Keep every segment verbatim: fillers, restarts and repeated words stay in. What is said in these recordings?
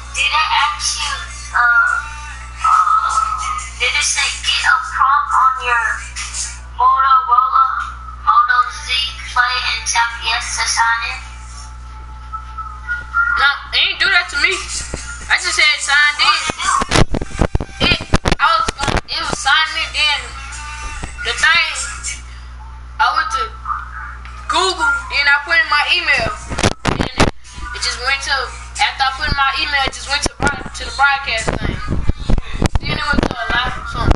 Did they ask you, uh, uh, did it say get a prompt on your Motorola Moto Z Play and tap yes to sign in? No, they didn't do that to me. I just said signed in. It, I was gonna, it was signed in, then the thing, I went to Google, then I put in my email, and it, it just went to, after I put in my email, it just went to, to the broadcast thing. Then it went to a live song.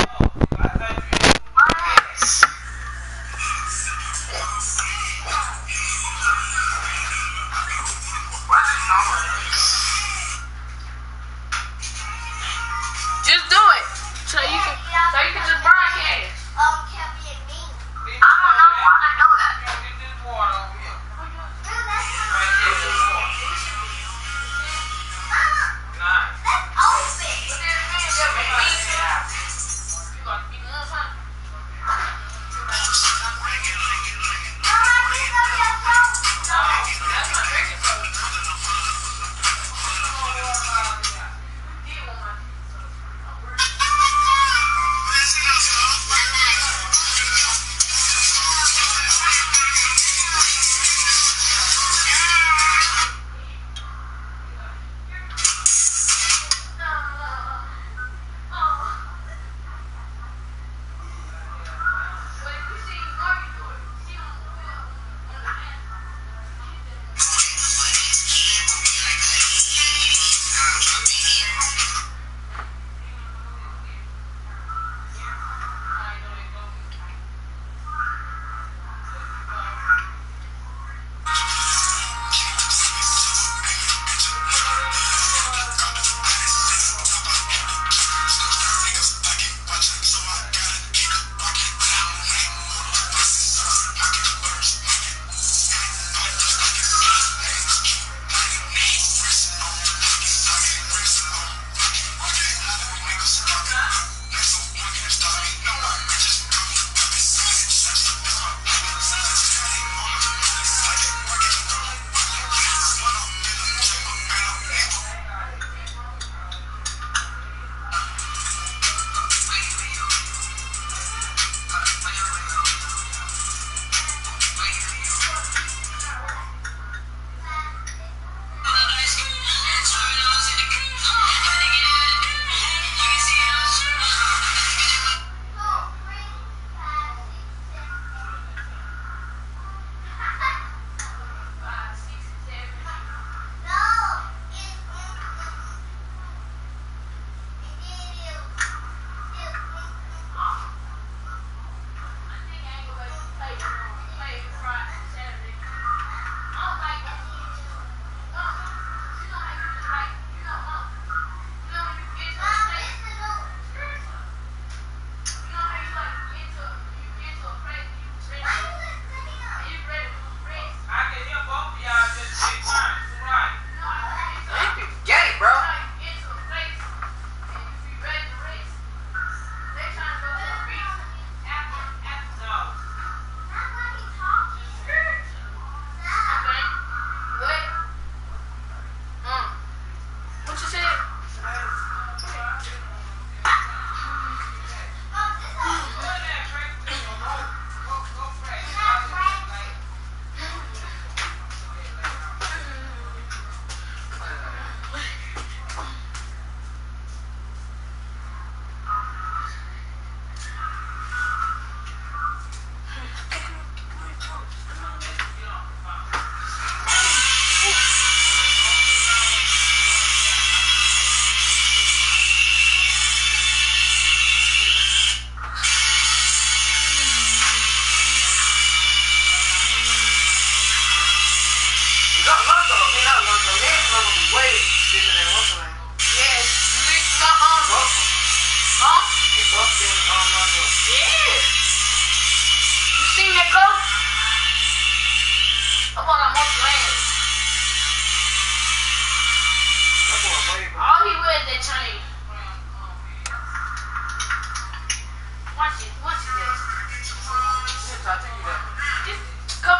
Just do it, so you can, so you can just broadcast. I don't know how to do that.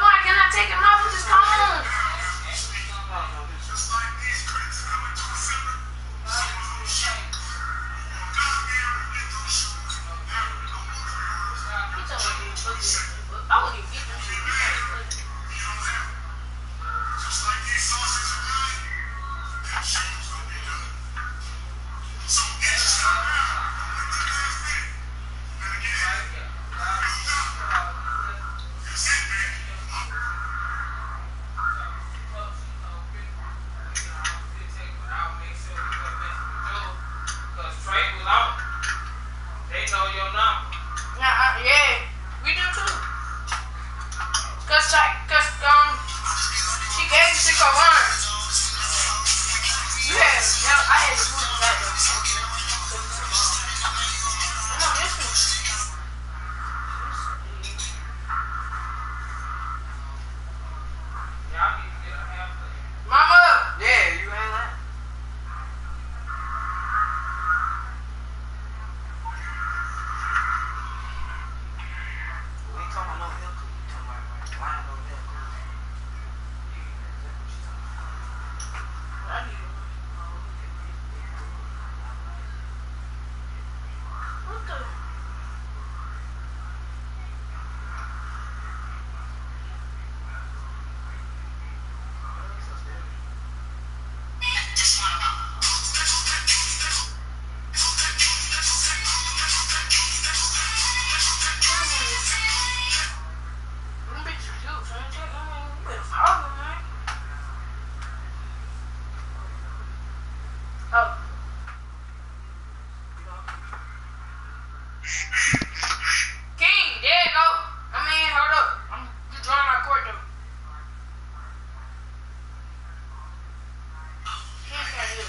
Take him off, just come on. Oh. King, there you go. I mean, hold up. I'm just drawing my cord though. King can't hear me.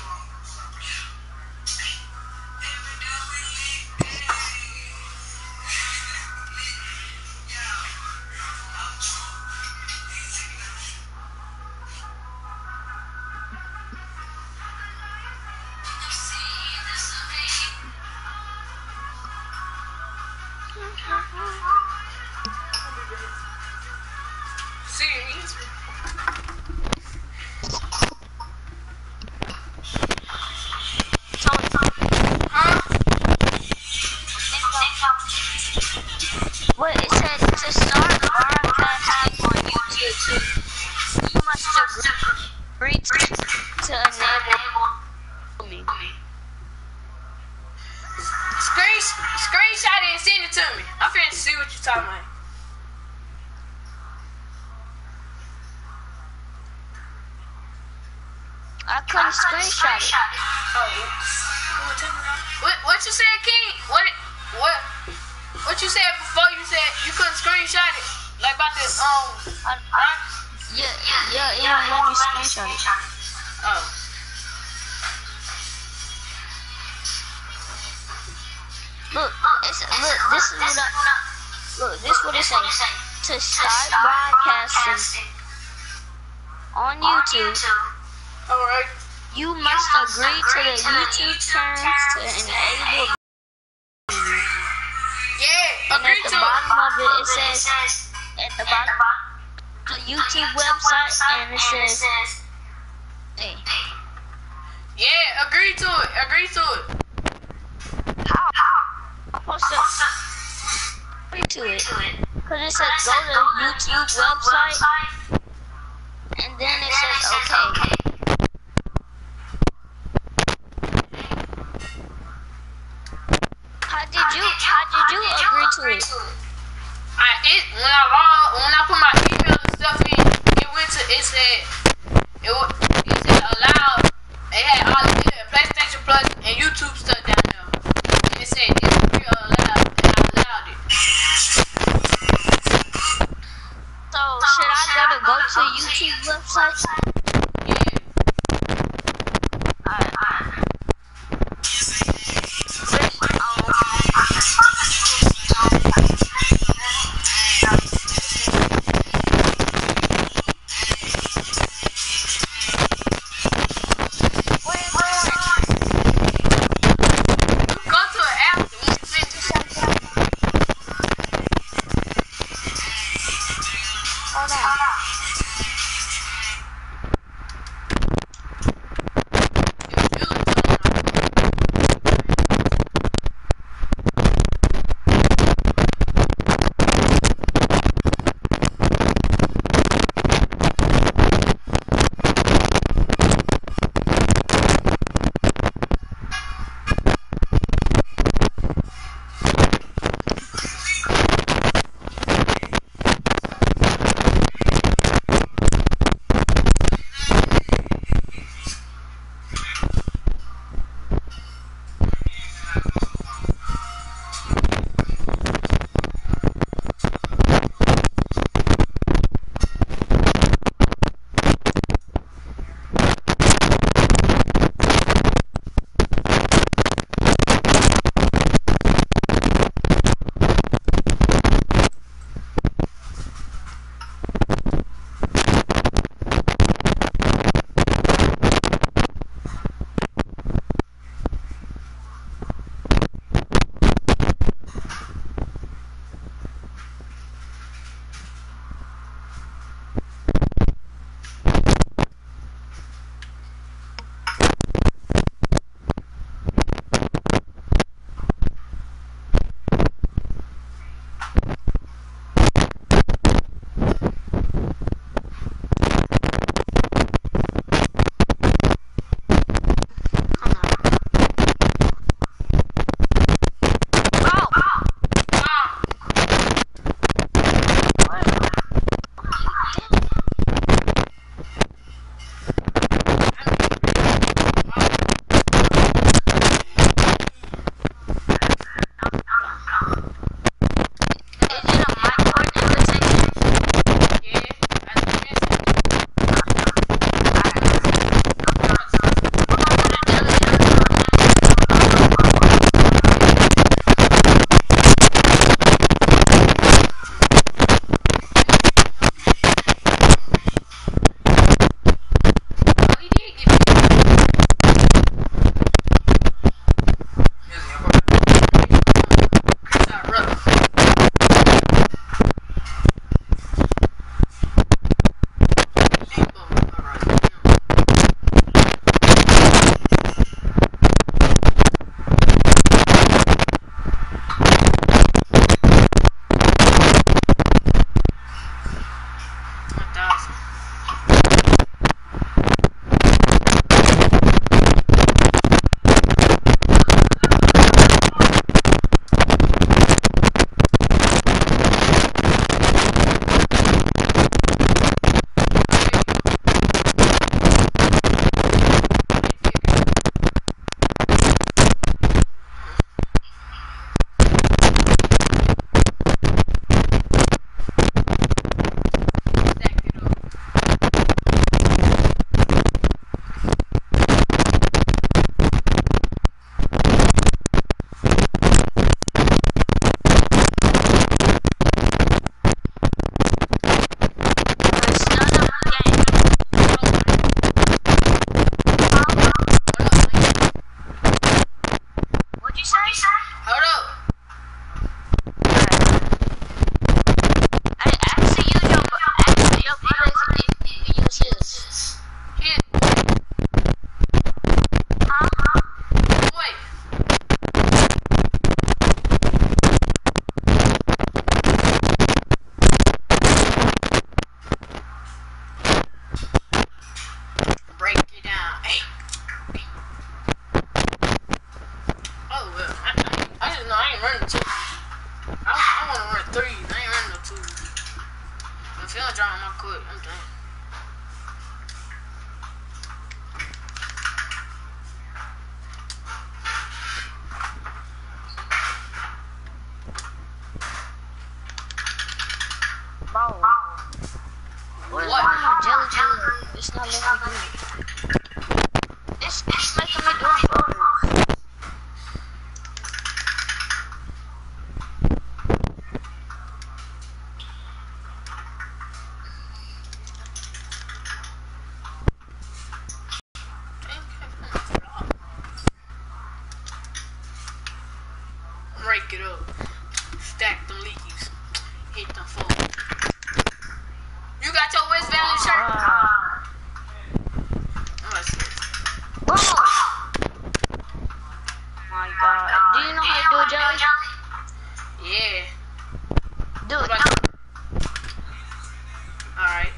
Serious? Tony, Tony. Huh? What it said to start broadcasting on YouTube, you must agree to, to enable me. Screen, screenshot it and send it to me. I'm finna see what you're talking about. I couldn't screenshot it. Oh, what, what you said, King? What, what, what you said before? You said you couldn't screenshot it, like about this um, right? Yeah, yeah, it won't let me screenshot it. Oh. Look, it's, look, this is what I, look, this is what it says. To start broadcasting on YouTube, All right. you must agree to the YouTube terms to enable. Yeah, And agree at the to it. bottom of it, it says, at the bottom, the YouTube website, and it says, hey, Yeah, agree to it. Agree to it. how? I'm supposed to agree to it. Because it says go to the YouTube website, and then it says okay. How did you, how did you agree to it? I it when I log when I put my email and stuff in, it went to it said it wa- it said allow. It had all it had PlayStation Plus and YouTube stuff down there, and it said it's free or allowed, and I allowed it. So should I gotta go to YouTube website? Yeah. Alright, alright. making me doing photos. Break it up. Stack them leakies. Hit them full. You got your West Valley shirt? Wow. What's this? Whoa. My God. Do you know how to do it, Jelly? Yeah. Do it. What about- Alright.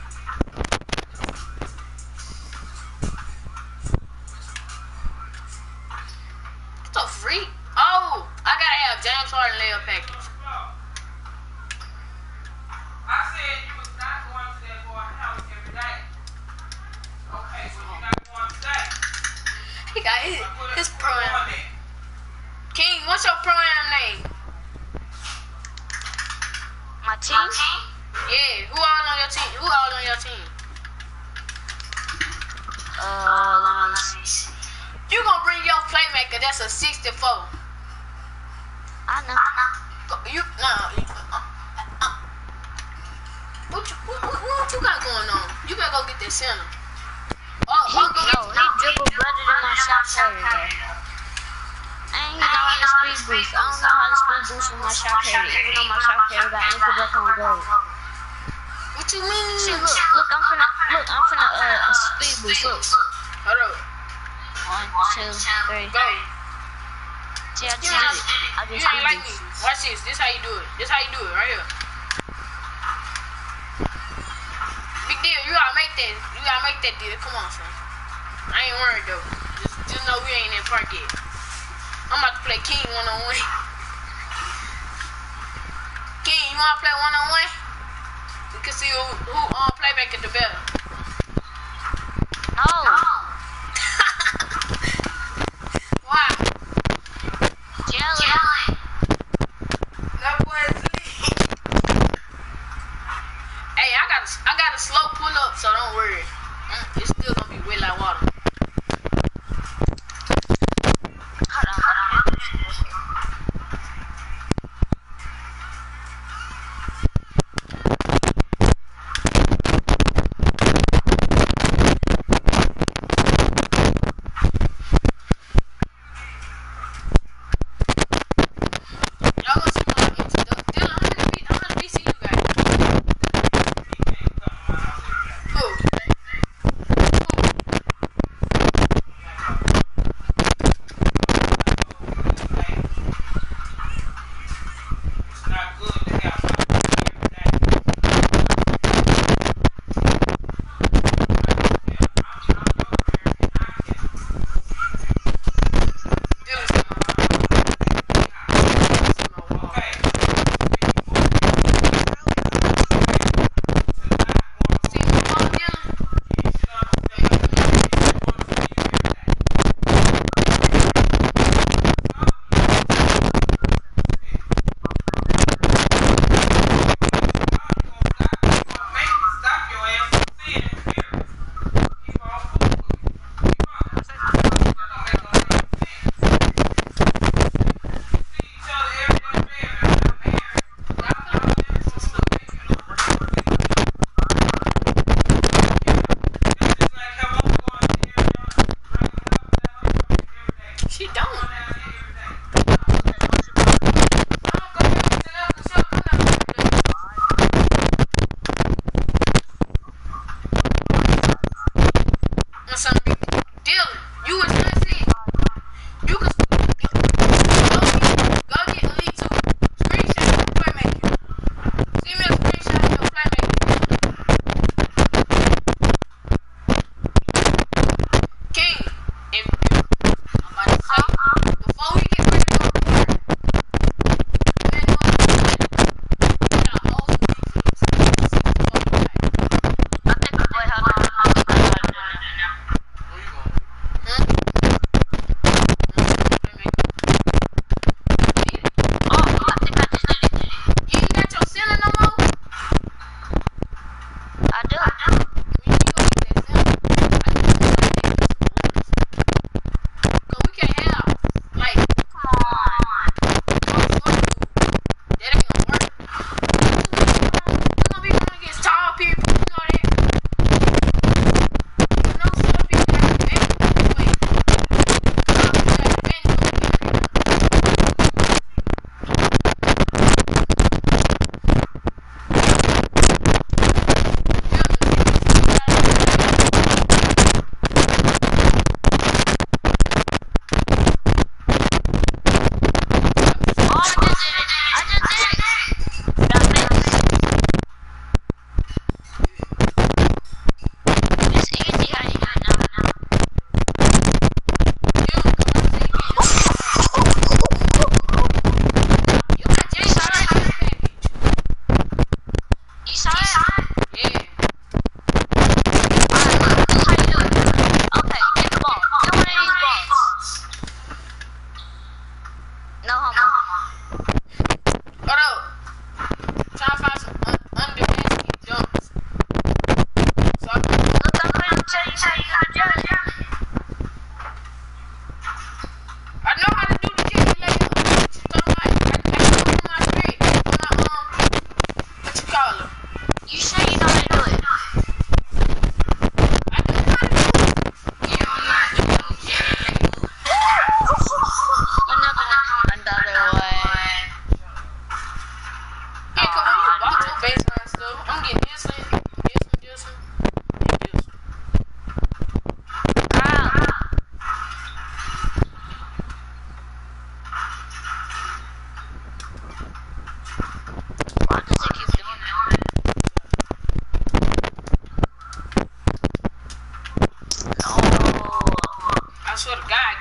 What the freak? Oh, I gotta have James Harden layup package. I said you was not going to that boy house every day. Okay, so you're not going today. He got his, Put his it- pro put it on am. there. King, what's your pro am name? My team? Yeah, who all on your team? Who all on your team? Uh, let me see. You gonna bring your playmaker? That's a sixty-four. I know. Go- You nah. You, uh, uh, uh. What you what, what, what you got going on? You better go get that center. Oh, He, oh, go yo, get he dribbled better than my shot carrier. I ain't know how to speed boost. I don't know how to speed boost with my shot carrier, even though my shot carrier got ankle break on gold. What you mean? See, look, look, I'm finna, look, I'm finna, uh, speed boost, look. Hold up. One, two, three. Go. See, I just You did ain't, it. I you just ain't speed like me. boost. Watch this. This how you do it. This how you do it right here. Big deal. You gotta make that. You gotta make that deal. Come on, son. I ain't worried though. Just, just know we ain't in park yet. I'm about to play King one on one. King, you wanna play one on one? We can see who who um play back at the better. No. Why? Jelly. That boy's lit. Hey, I got a, I got a slow pull up, so don't worry. Mm, It's still gonna be wet like water. Hold on, hold on. Y'all gonna see my introduction. Dylan, how many B- how many B C you got? Who? It's not good to have something every day. Dylan's in my wall. Okay. See my wall, Dylan? Stop your ass from seeing it here. Keep on fooling with me. Keep on. That don't make no damn sense. See each other every day, man. I'm married. It's just like how I'm going to Arizona, running up and down every day. She don't. Going down there every day. I'm gonna go back to that for sure. I'm not gonna do that. My son, big Dylan, you was not saying you could go get, go get Elite two. Screenshot your playmaker. Send me a screenshot of your playmaker. King, if, if I'm about to say, before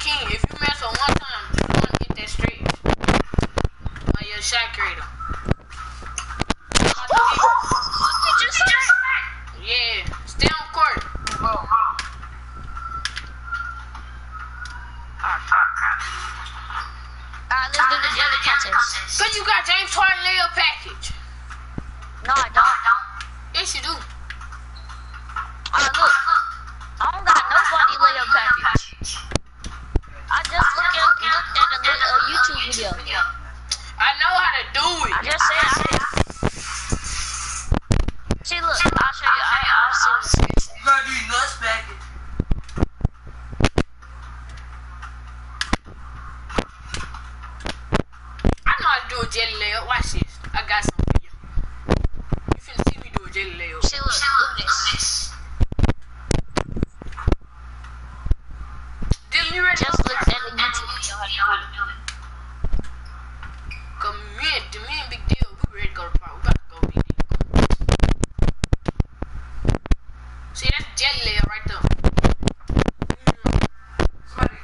King, if you mess up one time, you want to get that straight. On your shot creator. You just said. Yeah, stay on court. Alright, let's do the jelly contest. Cause you got James Harden layup package. No, I don't. Yes, you do. Alright, look. I don't got nobody layup package. I just looked at, looked at a, li- a YouTube video. I know how to do it. I just said I can. See, look. I'll show you. I, I'll see. You gotta do your nuts package. I know how to do a jelly layup. Watch this. I got something for you. You finna see me do a jelly layup. See, look. Look at this. Dylan, you ready? Just looked at a YouTube video how to do it. Cause me and, me and Big Deal, we ready to go to the park. We about to go, Big Deal. See, that's jelly layup right there. Somebody,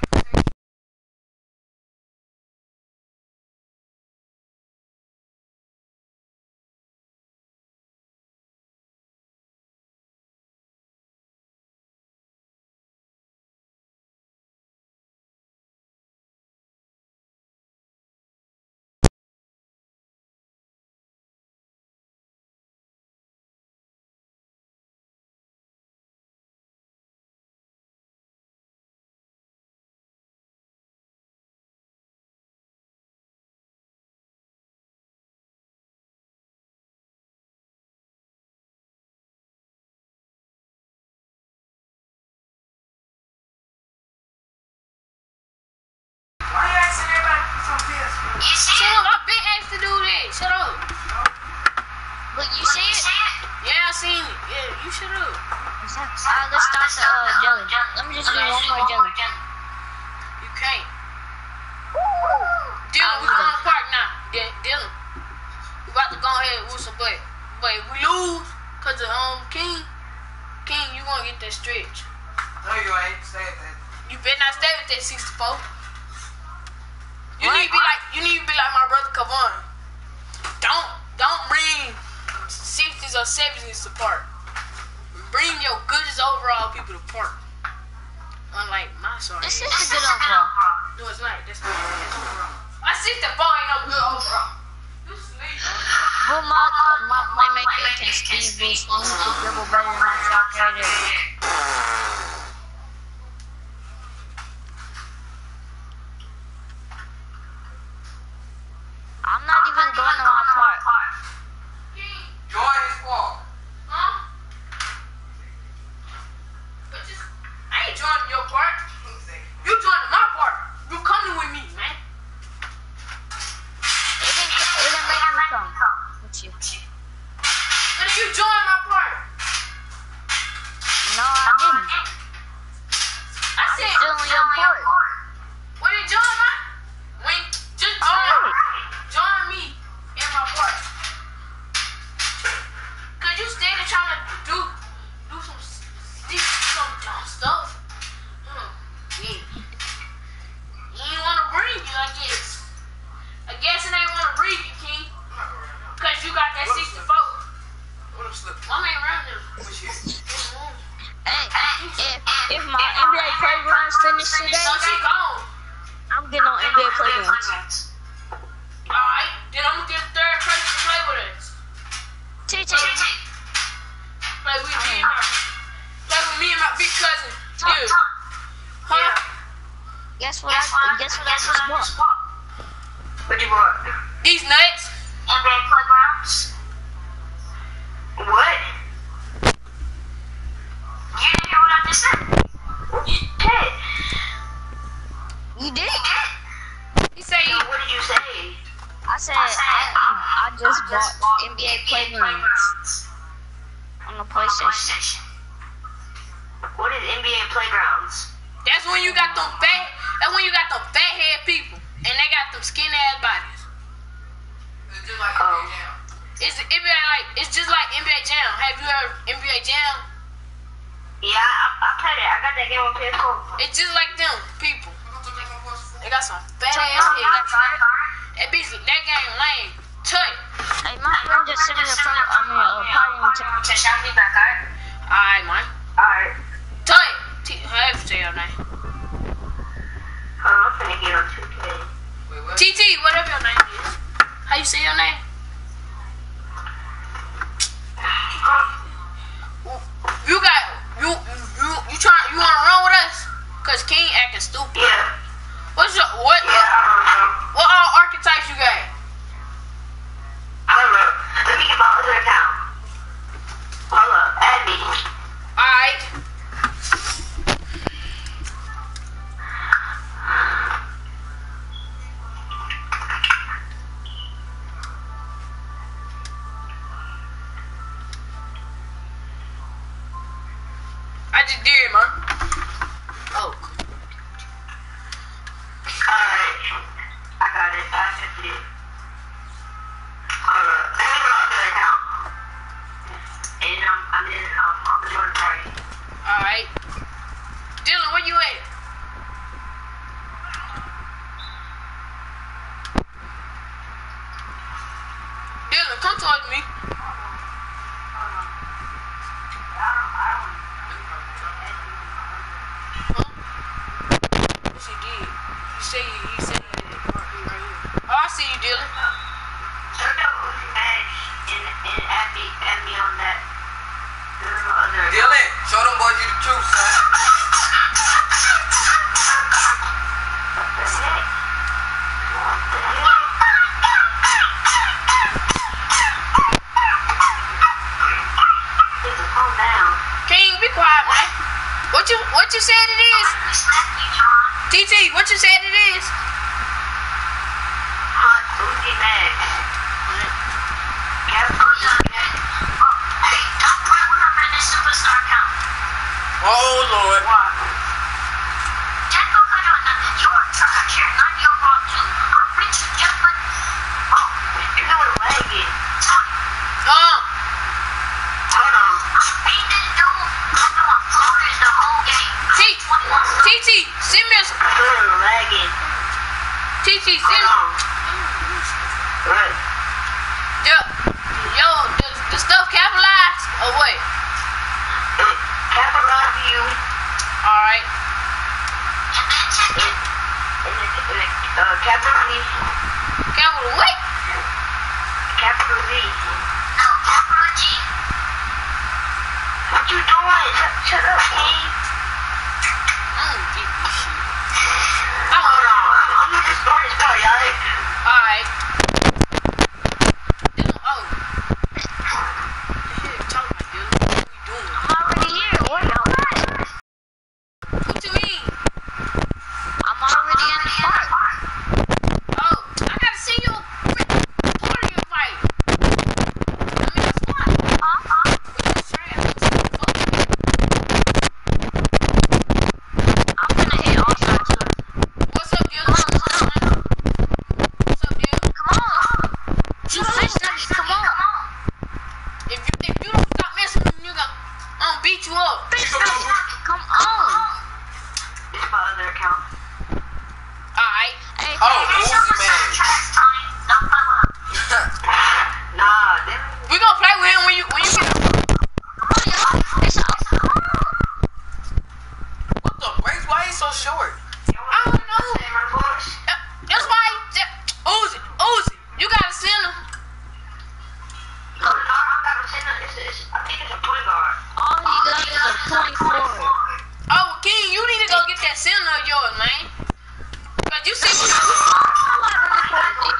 why you asking everybody to put some pills? You see Shut it? up, I've been asked to do that. Shut up. Look, you see it? Yeah, I seen it. Yeah, you shut up. Alright, let's start the uh, jelly. Let me just do one more jelly. You can't. Dylan, we going to the park now. D- Dylan, we about to go ahead with some butt. But if we lose, cause of um King, King, you gonna get that stretch. No, you ain't. Stay at that. You better not stay with that sixty-four. You What? need to be like you need to be like my brother Kavon. Don't don't bring sixties or seventies to park. Bring your goodest overall people to park. Unlike my son. This is a good overall. No, it's not. That's not. That's overall. My sixty-four ain't no good overall. You sleep. Well, my, my playmaker can speed boost. He can dribble better than my shot creator. I'm not even going to my part. Join his squad. Huh? But just, I ain't joining your part. You joining my part. You coming with me, man. It didn't, it didn't make me come with you. But if you join my part, No, I didn't. I said, Still on your part. when you join my, when just join, join me in my part. Cause you steady trying to do, do some, do some dumb stuff. Hmm. Yeah. You ain't wanna breathe you, I guess. I guess it ain't wanna breathe you, King. Cause you got that sixty-four. What I'm slipping? I ain't around there. What's here? Hey, if, if my N B A playgrounds finish today, So she gone. I'm getting on N B A playgrounds. Alright, then I'm gonna get a third person to play with us. T T. Play with me and my, play with me and my big cousin. Yeah. Huh? Guess what? I, guess what I just bought? What you bought? These nuts. N B A playgrounds? What? You didn't hear what I just said? You did. You did? He say he, What did you say? I said I, I just bought N B A playgrounds on the PlayStation. What is N B A playgrounds? that's when you got them fat, that's when you got them fat head people. And they got them skinny ass bodies. It's just like Oh. N B A Jam. It's N B A like, it's just like N B A Jam. Have you heard N B A Jam? Yeah, I, I played it. I got that game on P S four. It's just like them people. Look at got some fat Tell ass me head. that guard. That bitch, that game lame. Tut. Hey, my friend just sitting in front of, I mean, uh, partying to To shout me back, alright? Alright, man. Alright. Tut. T- how you say your name? Oh, I'm finna get on two K. Wait, what? T T, whatever your name is. How you say your name? You got, you, you, you try, you wanna run with us? Cause King acting stupid. Yeah. What's your, what, Yeah, I don't know. what all archetypes you got? I don't know. Let me get my other account. Hold up. Add me. Alright. I just did, man. Oh. Alright. I got it. I just did. Hold up. Let me get my other account. And um, I'm in, um, I'm in the party. Alright. Dylan, where you at? Dylan, come towards me. Huh? Yes, he did. He said he, he said he did. Right here, right here. Oh, I see you, Dylan. Search up Uzi Max and, and add me, add me on that. There's no other account. Dylan, show them boys you the truth, son. What the heck? What the heck? Nigga, calm down. King, be quiet, man. What you what you said it is? T T, what you said it is? Hot Uzi Max. Capital Uzi Max. Oh, hey, don't play with him in this superstar account. Oh, Lord. Why? Just because you're not, you're trash. You're not your fault too. I'm rich, just but, oh, you're doing lagging. Um, Hold on. I beat this dude. I'm doing floaters the whole game. T T T, send me a I'm doing lagging. T T, Hold send on. What? yo, yo, the, the stuff capitalized or what? Capitalize you. Alright. And then check it. And then, uh, capital Z. Capital what? Capital Z. No, capital G. What you doing? Shut, shut up, King. I don't get this shit. Hold on. I'm, I'm gonna just start this party, alright? Alright. Dylan, oh. The hell talking about, Dylan? What we doing? I'm already here. Where y'all at? What you mean? I'm already in the park. Oh, I gotta see your party invite. I mean, that's fine. Huh? What you trying to do? I'm gonna hit all sides. What's up, Dylan? What's up, Dylan? Come on. You fish nuggets, come on. If you, if you don't stop messing with me, nigga, I'm gonna beat you up. Fish nuggets, come on. This is my other account. Alright. Hey, Oh, Uzi man. Trash time. Don't play with him. Nah, them. We gonna play with him when you when you get. come on, y'all. It's all. What the brakes? Why he so short? I don't know. That- That's why. That, Uzi, Uzi, you gotta send him. No, no, I gotta send it. It's, it's, I think it's a point guard. All he got is a twenty-four. Oh, King, you need to go get that center of yours, man. Cause you see, I'm not really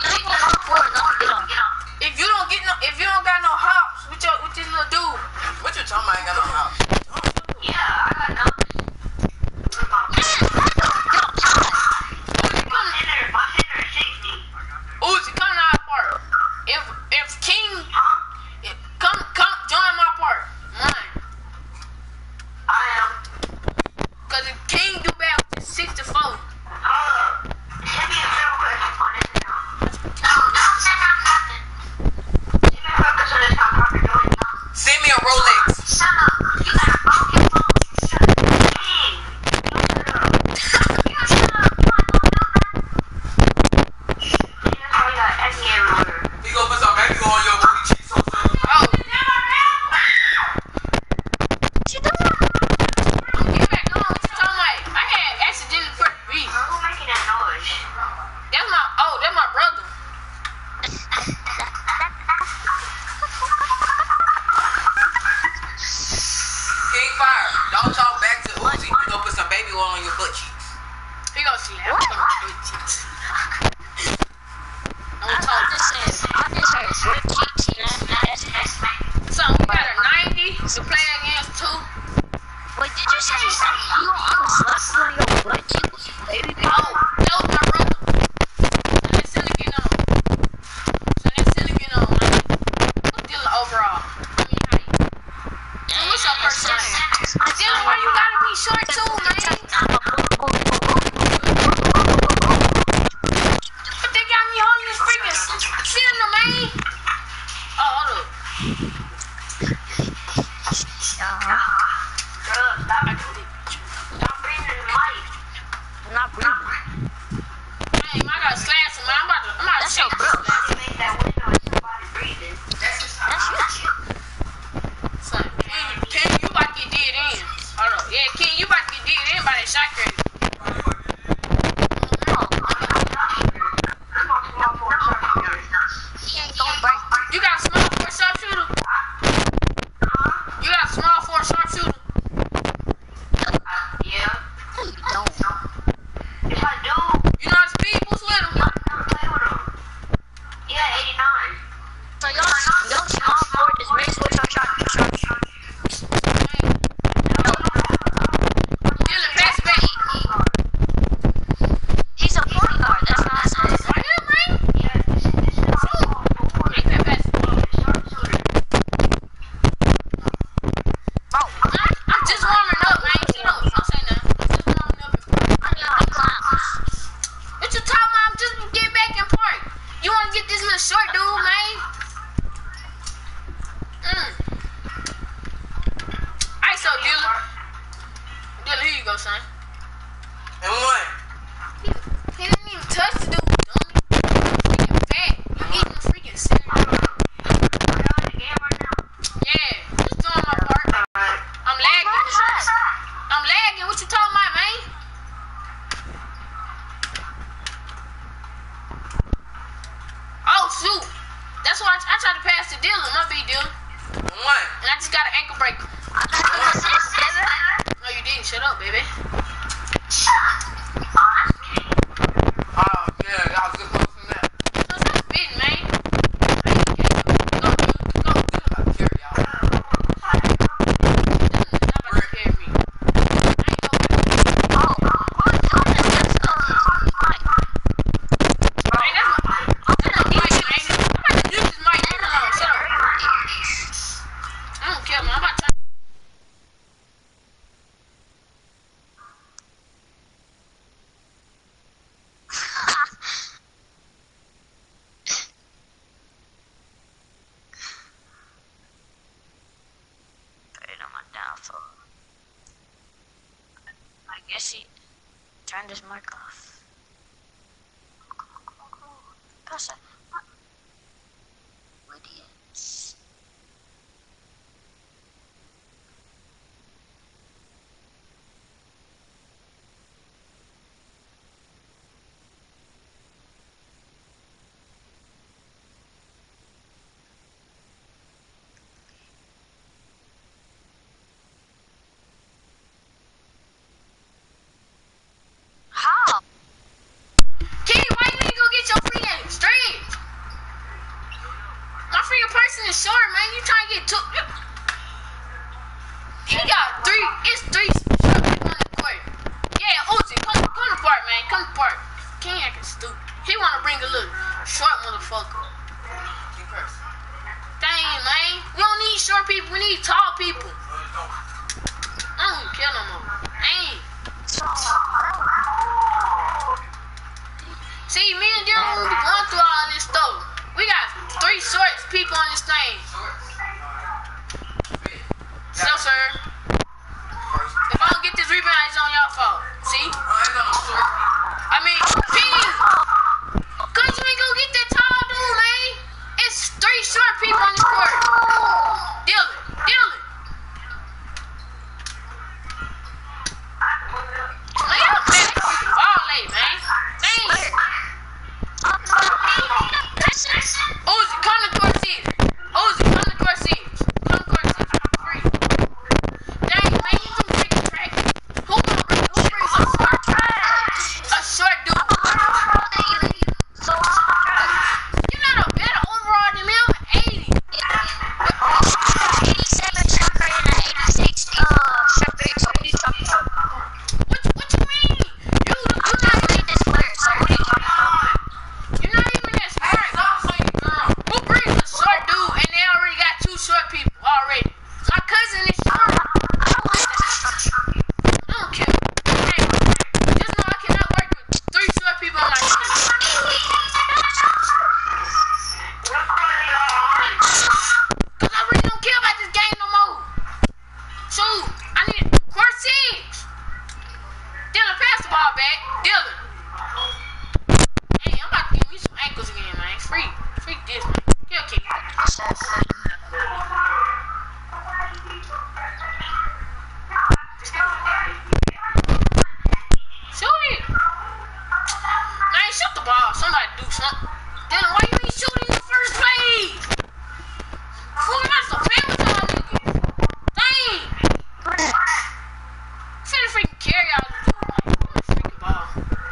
shit. I'm talking about good cheeks. I'm I talking. just said, I just heard good cheeks. That's that's So we got a ninety to play against two. Wait, did you say you on sluts on your butt cheeks, baby? Oh, that was my brother. So that's silicon on. So that's silicon on, man. What's Dylan overall? I mean, height. And what's your first name? Dylan, why you gotta be short too, man? But they got me holding this freaking cylinder, man. Oh, hold up. Bro, stop, stop breathing in the mic. I'm not breathing. Hey, man, I gotta slash him, man. I'm about to, I'm about to That's shake your this bro. slash. You make that window and somebody breathing. That's you. Son, King, King, you about to get did in. Hold up. Yeah, King, you about to get did in by that shot credit. He ain't gonna break. You got a small for a sharpshooter? You got a small for a sharpshooter? Yeah. No, you don't. If I do, You know how to speed boost with him? I'm gonna play with him. Yeah, eighty-nine. So y'all, y'all small sport is mixed with your shot. Dylan, pass it back. He's a point guard. That's what I said. Right here, man. Yeah, this is this is our small forward. Make that pass. Sharpshooter. Bro, I'm just warming up, man. Shut up. Don't say nothing. Just warming up. I y'all clowns. What you talking about? I'm just get back in park. You want to get this little short dude, man? Mm. I so Dylan. Dylan, here you go, son. And what? He didn't even touch the dude, dummy. Freaking fat. You eating freaking cereal. Yeah, just doing my part. I'm lagging. I'm lagging. What you talking about, man? Oh, shoot. That's why I, I tried to pass to Dylan. My big Dylan. And what? And I just got an ankle breaker. I got an assist, seven. No, you didn't. Shut up, baby. Oh, yeah, I was just close to that. So stop spitting, man. Go, Dylan. Go. I carry y'all. Dylan is not about to carry me. I ain't no Oh, what? I'm gonna just, uh, like, Hey, that's my... That's my mic, man. I'm about to use this mic. Leave me alone. Shut up. I don't care, man. I'm about to try... put it on my downfall. I guess he turned his mic off. Come on, come on, come on. Pass it. What? Idiots. How? Kenny, why you ain't go get your freaking strings? My freaking person is short, man. You trying to get two... He got three... It's three short people on the court. Yeah, Uzi, come, come to park, man. Come to park. Kenny acting stupid. He want to bring a little short motherfucker. Keep pressing. Dang, man. We don't need short people. We need tall people. I don't even care no more. Dang. See, me and Dylan will be going through all this stuff. We got three short people on this thing. So, sir, if I don't get this rebound, it's on y'all fault. See? I mean, Pete, cause you ain't gonna get that tall dude, man. It's three short people on this court. Dylan, Dylan. Man, the ball. Somebody do something. Then why you ain't shooting in the first place? Who am I so playing with y'all niggas? Dang. Finna freaking carry out the freaking ball.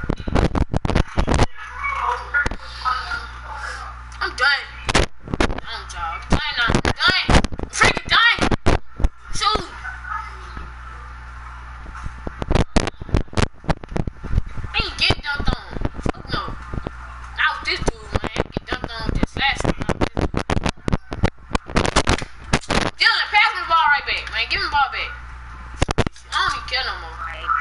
I'm done. I'm done. I'm done now. I'm done. I'm freaking done. Shoot. I ain't get dunked on. Fuck no. Not with this dude, man. I get dunked on with this last one. Not with this dude. Dylan, pass me the ball right back, man. Give me the ball back. I don't even care no more.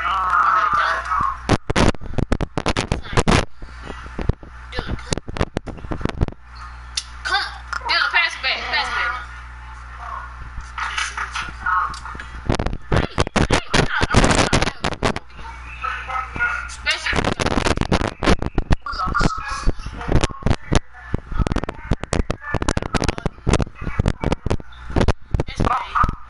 Dylan, come on. Dylan, pass it back. Pass it back now. Especially it's right.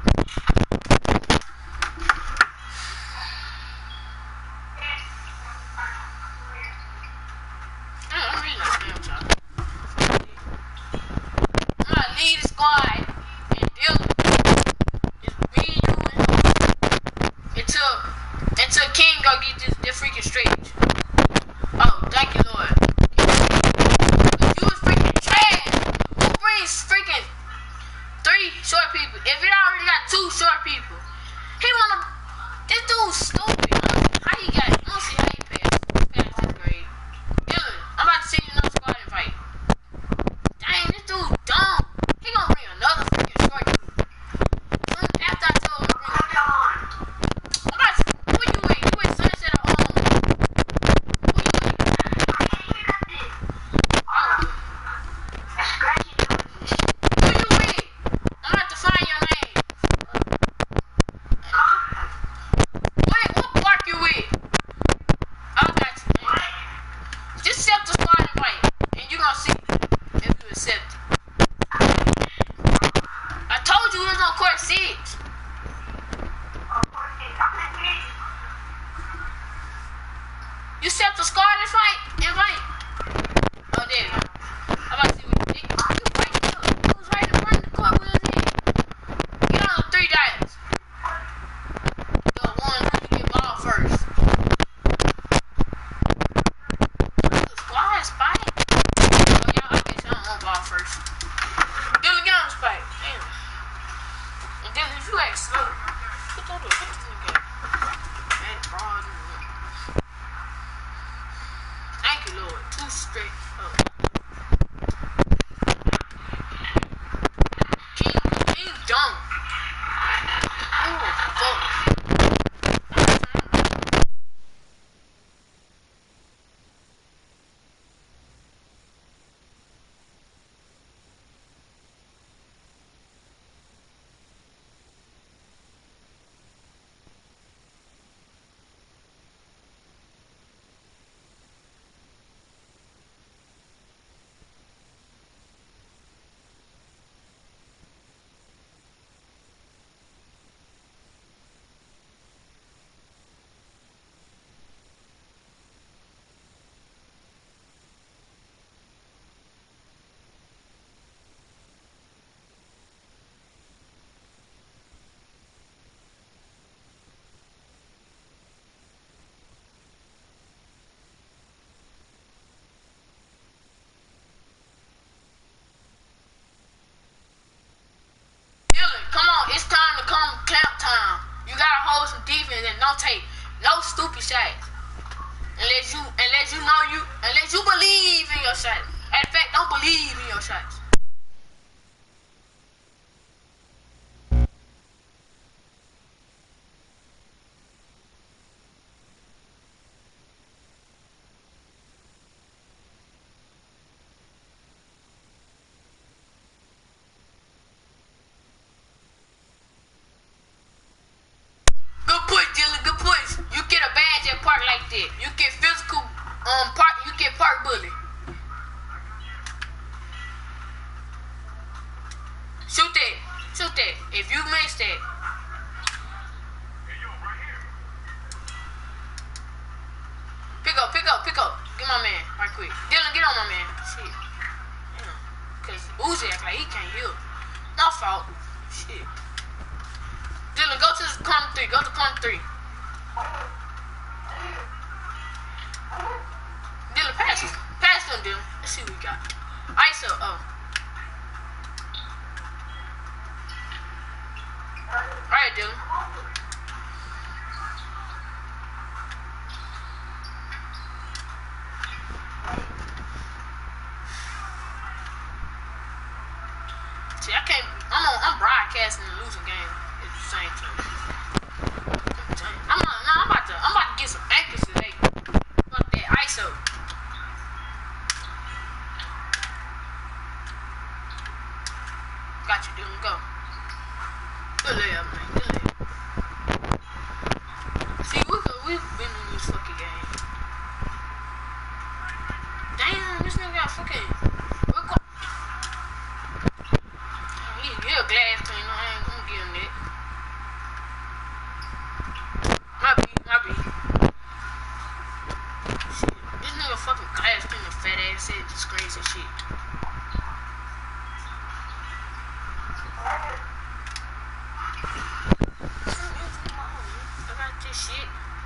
I'm really not playing with y'all. I'm gonna lead the squad and Dylan. It's me, you, and him. Until, until King go get this, this freaking straight. Oh, thank you, Lord. But you was freaking trash. Who brings freaking three short people? If it already got two short people, he wanna. This dude's stupid. How he got? I don't see how he passed. Passed this grade. Dylan, I'm about to send you another squad invite. Dang, this dude dumb. He gonna bring another freaking short dude. After I told him to bring. I'm about to. Where you at? You at Sunset or home? Where you at? Oh. Where you at? I'm about to find your name. Wait, what park you at? I got you, man. Just accept the squad invite, and you gonna see if you accept it. I told you it was on court six. You accept the squad invite? Invite. Oh, there you go. I'm about to see what you think. You right there. It was right in front of the court. Where is it? Get on the three dollars. The one who get ball first. The squad spike. Oh, y'all, I guess y'all want ball first. Dylan, get on the spike. Damn. And Dylan, if you act slow, put that up. Put this nigga up. Man, broad. Thank you, Lord. Two straight. Oh. King, King dumb. Ooh, fuck. It's time to come clamp time. You gotta hold some defense and don't take no stupid shots. Unless you, unless you know you, unless you believe in your shots. In fact, don't believe in your shots. Like that. You get physical um park you get park bully. right quick. Dylan, get on my man. Shit. Damn. Cause Uzi act like he can't heal. No fault. Shit. Dylan, go to the corner three. Go to corner three. Dylan, pass him. Pass him, Dylan. Let's see what we got. I S O. Oh. Alright, Dylan. See, I can't. I'm on. I'm broadcasting and losing game at the same time. I'm not. No, I'm about to. I'm about to get some anchors today. Fuck that I S O. Got you, Dylan. Go. Good layup, man. Good layup. See, we could, we've been in this fucking game. Damn, this nigga got fucking. We're go- he, he a glass cleaner. I ain't gonna give him that. My B, my B. Shit, this nigga fucking glass cleaner, fat ass head, screens and shit. Shit.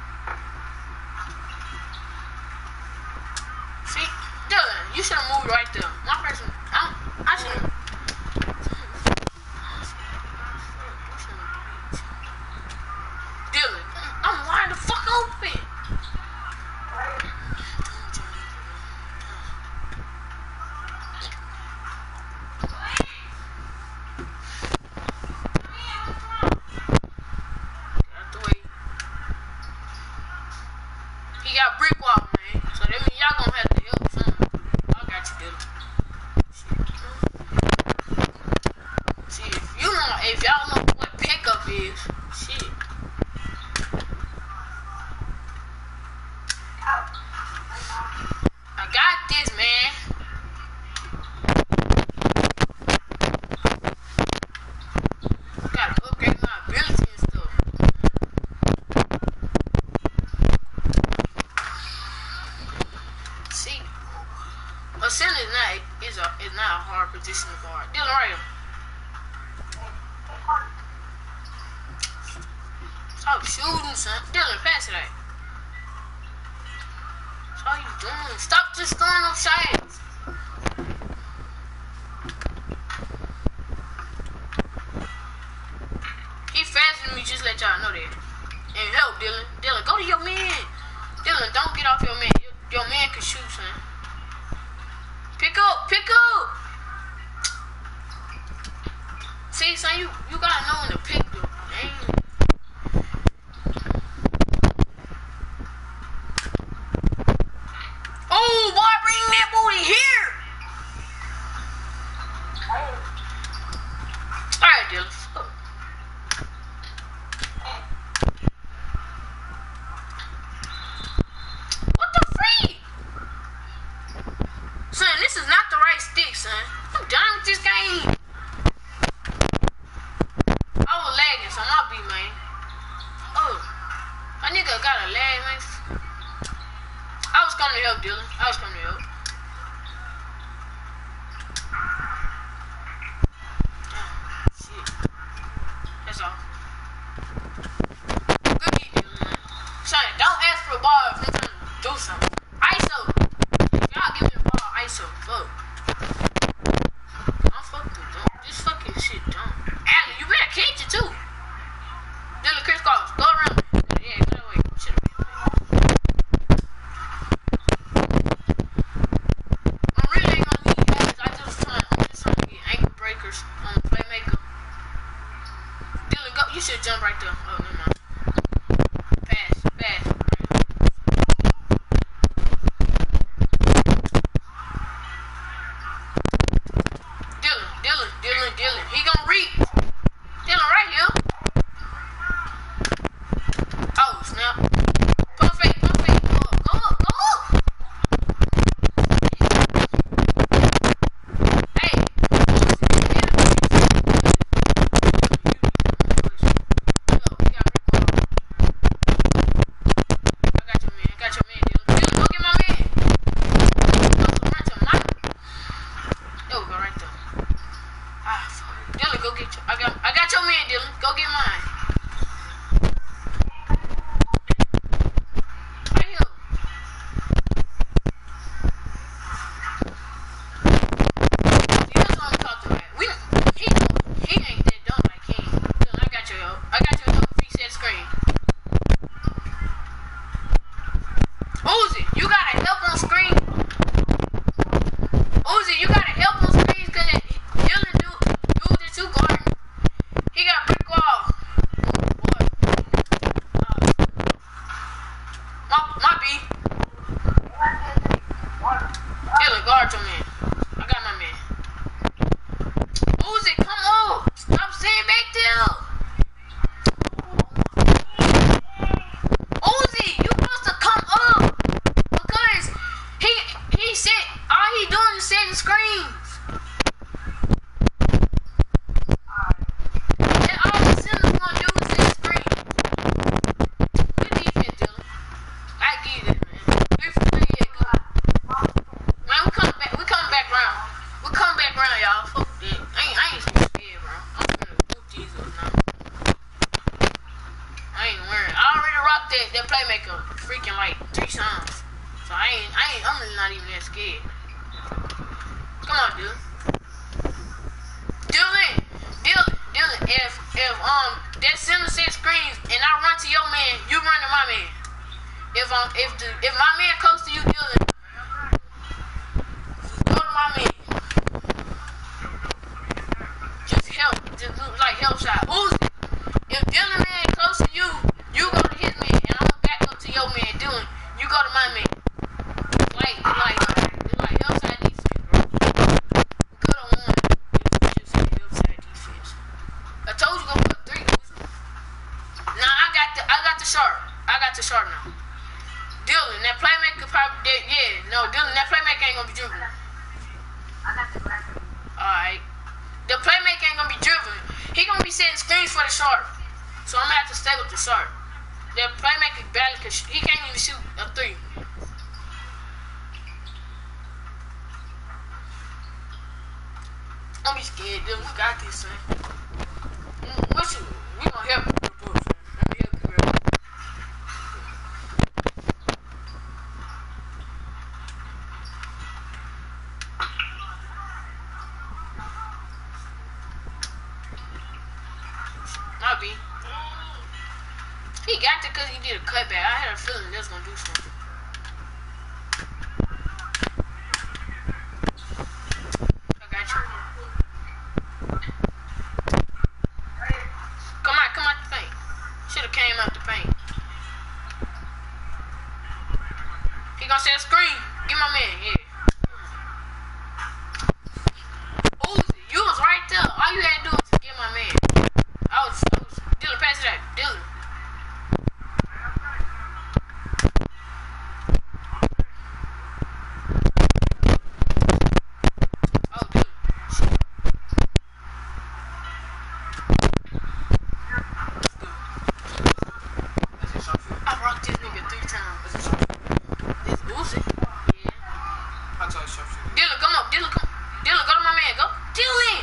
See, Dylan, you should have moved right there. My person, I'm, I should have. Dylan, I'm wide the fuck open. He got brick wall, man. So that means y'all gonna have to help something. I got you, Dylan. See, if you know, if y'all know what pickup is, shit. I got this, man. Gotta upgrade my ability and stuff. See, a center is not is a is not a hard position to guard. Dylan, right here. Stop shooting, son. Dylan, pass it out. That's all you doing. Stop just throwing up shots. He faster than me. Just let y'all know that. And help, Dylan. Dylan, go to your man. Dylan, don't get off your man. Your, your man can shoot, son. Pick up, pick up. See, son, you, you gotta know when to pick them. Dang. Oh, boy, bring that booty here. All right, Dylan. What the freak? Son, this is not the right stick, son. I'm done with this game. I was lagging, so I'll be, man. Oh, my nigga got a lag, man. I was coming to help, Dylan. I was coming to help. Oh, shit. That's all. Good hit, Dylan, man. Son, don't ask for a ball if you're trying to do something. I S O. If y'all give me a ball, I S O. Fuck. I'm fucking dumb. This fucking shit dumb. Allie, you better catch it, too. Dylan, Chris Carlos, go around. Yeah, go that way. Shit. I'm really ain't gonna need guys. I just trying, I'm just trying to get ankle breakers on the playmaker. Dylan, go. You should jump right there. Oh, never mind. Pass, pass. Dylan, Dylan, Dylan, Dylan. He gonna reach. Dylan, right here. Oh, snap. Pump fake, pump fake. Go up, go up, go up. Hey. Yo, we got Come on, dude. Dylan, Dylan, Dylan, if, if, um, that center set screens and I run to your man, you run to my man. If, um, if the, if my man close to you, Dylan, go to my man. Just help, just look like help shot. Uzi, if Dylan man close to you, you go to his man, and I'm gonna back up to your man. Dylan, you go to my man. Like, like, like help shot defense, bro. Good on one. Just help shot defense. I told you go put three, Uzi. Nah, I got the, I got the sharp. I got the sharp now. Dylan, that playmaker probably, that, yeah, no, Dylan, that playmaker ain't gonna be dribbling. Alright. The playmaker ain't gonna be dribbling. He gonna be setting screens for the sharp. So I'm gonna have to stay with the sharp. That playmaker barely, cause he can't even shoot a three. Don't be scared, Dylan. We got this, son. What you, we gonna help you, bro. Let me help you, bro. Might be. He got it because he did a cutback. I had a feeling they was going to do something. I got you. Come on, come out the paint. Should have came out the paint. He going to set a screen. Get my man, yeah. Uzi, you was right there. All you had to do was get my man. I was, I was, Dylan, pass it out. Dylan. Oh, Dylan. I rocked this nigga three times. This Uzi. Yeah. I told you sharpshooter. Dylan, come up. Dylan, come. Dylan, go to my man. Go. Dylan.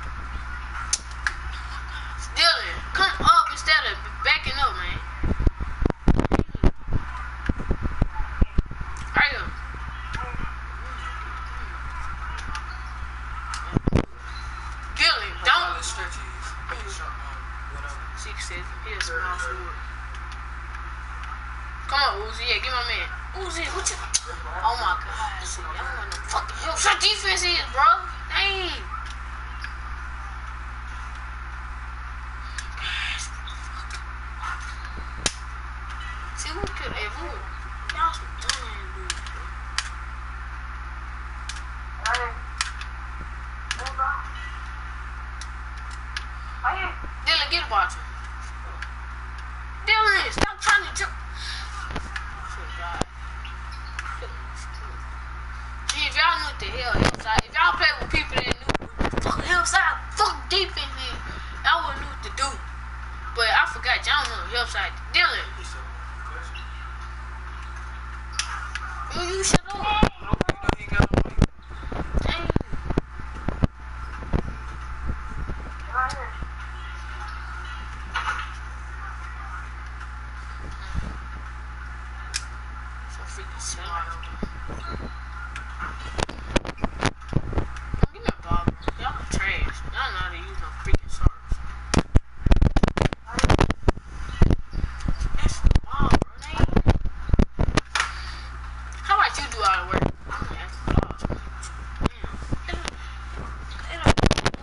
Dylan, come up instead of backing up, man. Right here. Dylan, I don't. call it stretchies. Sharp, um, whatever. Six says, here's small forward. Come on, Uzi. Yeah, get my man. Uzi, what you? Oh my God. See, I don't know no fucking help. What defense is, bro? Dang. See, who could have who? Y'all some dumb dudes, bro. Dylan, get a ball to him. Dylan, stop trying to jump. See, if y'all knew what the hell Hillside, if y'all play with people that knew fuck Hillside, fuck defense, man, y'all wouldn't know what to do. But I forgot, y'all know Hillside. Dylan, you, you shut up. He got no mic. Dang. So freaking sad. Give me a ball, bro. Y'all are trash. Y'all know how to use no freaking sharps. That's the ball, bro. They ain't- How about you do all the work? I'm gonna ask the ball. Damn. It don't- it don't-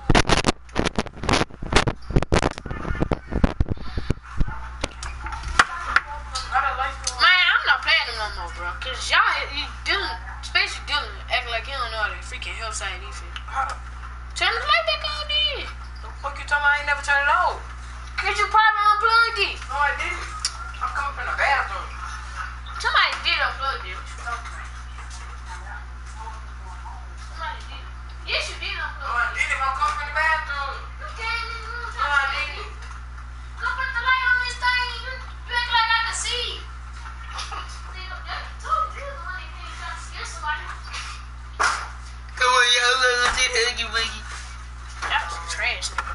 Man, I'm not playing them no more, bro. Cause y'all, you Dylan, especially Dylan, acting like he don't know how to freaking help side defense. Turn the light back on, then. The fuck you talking about? I ain't never turned it off. Cause you probably unplugged it. No, I didn't. I'm coming from the bathroom. Somebody did unplug it. What you talking about? Somebody did. Yes, you did No, unplug I it. didn't. I'm coming from the bathroom. You came in the room. No, I didn't. Go put the light on this thing. You, you act like I can see. See, that told you the one that came trying to scare somebody. Come on, y'all. Let's see the Huggy Wuggy. That was trash, nigga.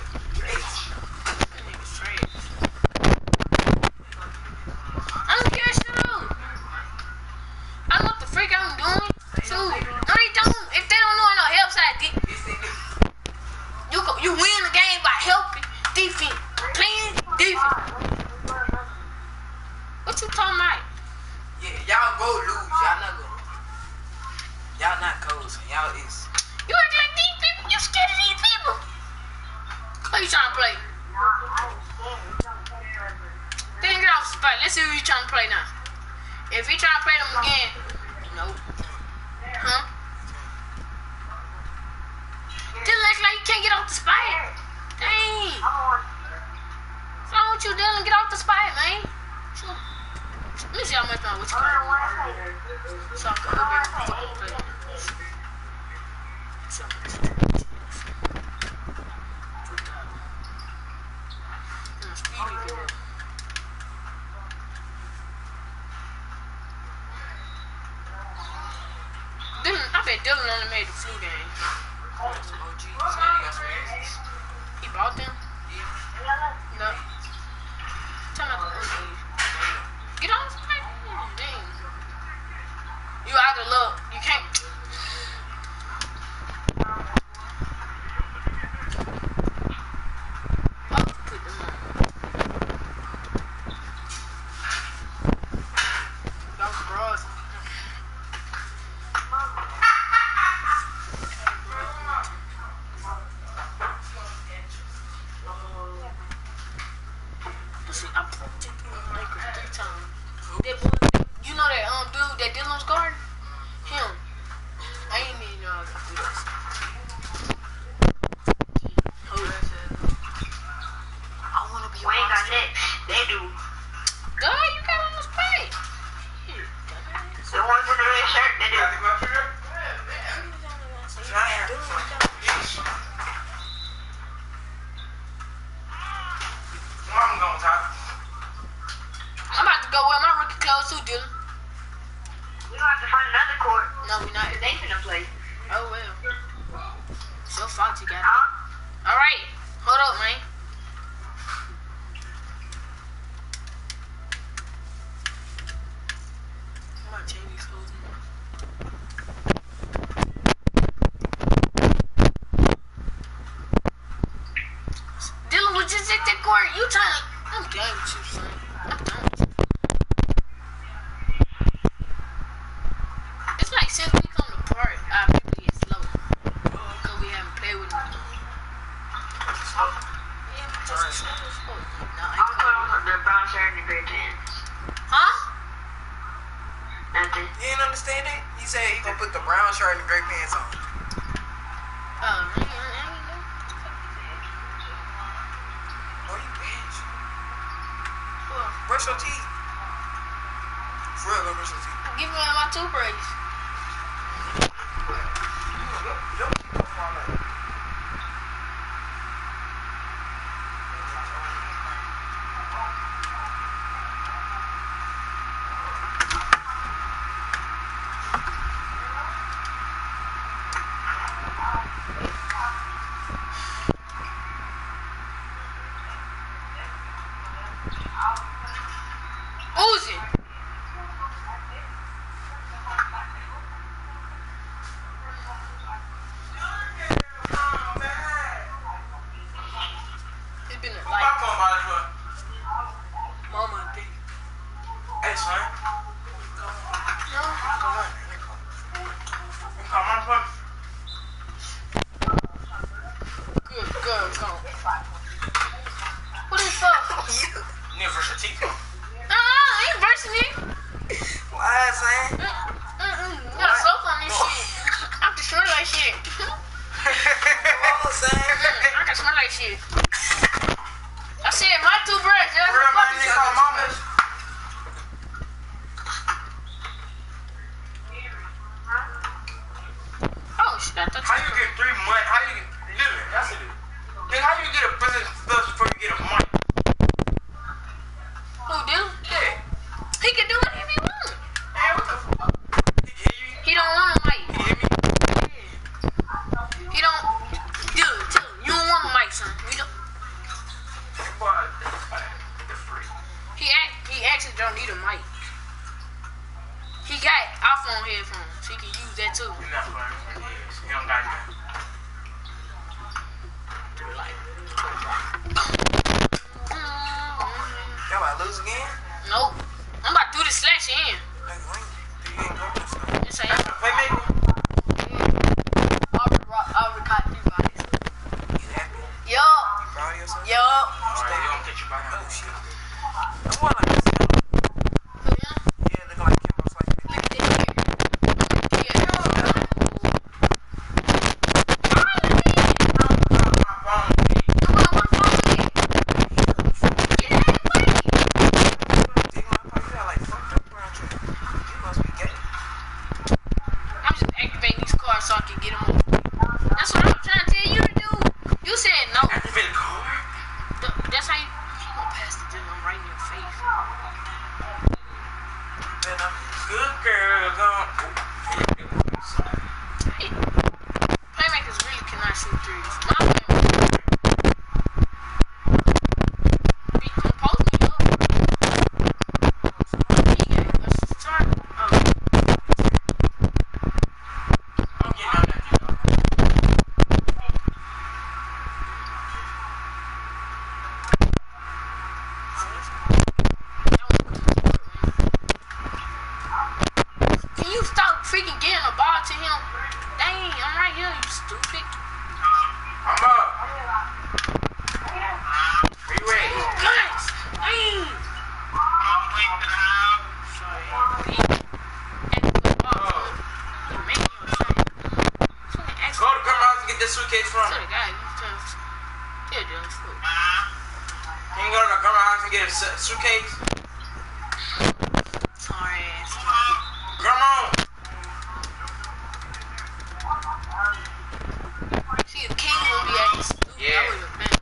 That nigga's trash. I don't care, shut up. I know what the freak I'm doing. Too. No, they don't. If they don't know, I know help y'all not codes. Y'all is. You act like these people. You scared of these people. Who you trying to play? Then get off the spot. Let's see who you trying to play now. If you trying to play them again, no. Huh? Dylan act like you can't get off the spot. Dang. What's wrong with you, Dylan? Get off the spot, man. Let me see how much time. What you call it? So I can go back and fucking play. So, I'm speedy, girl. Dylan, I bet Dylan only made the flu game. O G. He got some answers. He bought them? Yeah. No. Tell me about the O Gs. Get on the spot. Dang. You out of luck. You can't. Oh, put them on. That was gross. See, I poked it through the Lakers three times. That boy, you know that um dude that Dylan's guard? Him. I ain't even know I could do this. I wanna be a We ain't got monster. that. They do. Duh, you got on the spike. The ones in the red shirt, they do. You got to go up here? Nah, I have to. I'm going to talk. I'm about to go wear my rookie clothes too, Dylan. We gonna have to find another court. No, we not. They finna play. Oh well. It's your fault you got it. Huh? Alright, hold up, man. I'm gonna change these clothes now. Dylan was just at that court. You trying to. I'm done with you, son. I'm done with you. It's like since we come to park, our people get slow. Because we haven't played with them. Yeah, we just slow as fuck. No, I I'm ain't putting coming. on the brown shirt and the gray pants. Huh? Nothing. You didn't understand it? He said he gonna put the brown shirt and the gray pants on. Oh, I ain't, I ain't know. Oh, you bitch. Well, Brush your teeth. For real, go brush your teeth. give me my toothbrush. Don't keep on falling. Uzi. It's been a Who life. my phone by this one? Mama, I think. Hey, son. No. Come on. You call my phone? Good, good, go. What is for? You need to brush your teeth. Uh-uh, I ain't bursting it. Why, son? Mm-mm. You got soap on this shit. I can smell like shit. Come on, son. I can smell like shit. I said my toothbrush. Yeah, Where am I? Nigga, call mama. Oh shit, I thought How you you get three months? How you get, literally, that's it. Nigga, how you get a business bus before you get a month? Who do? Yeah. He can do it if he wants. Man, what the fuck? He hear you? He don't want a mic. He hear me? He don't. Dude, tell him, you don't want a mic, son. We don't. Boy, the free. He act, he actually don't need a mic. He got iPhone headphones. He can use that too. He not funny. He is. He don't got that. Like, Y'all about to lose again? nope. I'm about to do the slash in. Like, when? You ain't going to stuff. This ain't. Wait, baby. hill, you stupid. I'm up. Are you ready? Guys, dang. Sorry. Go to grandma's house and get this suitcase from her. Yeah, dude, it's cool. You can go to the grandma's house and get a su- suitcase. Sorry. Grandma. See, the king will be acting stupid. Yeah. I would have been.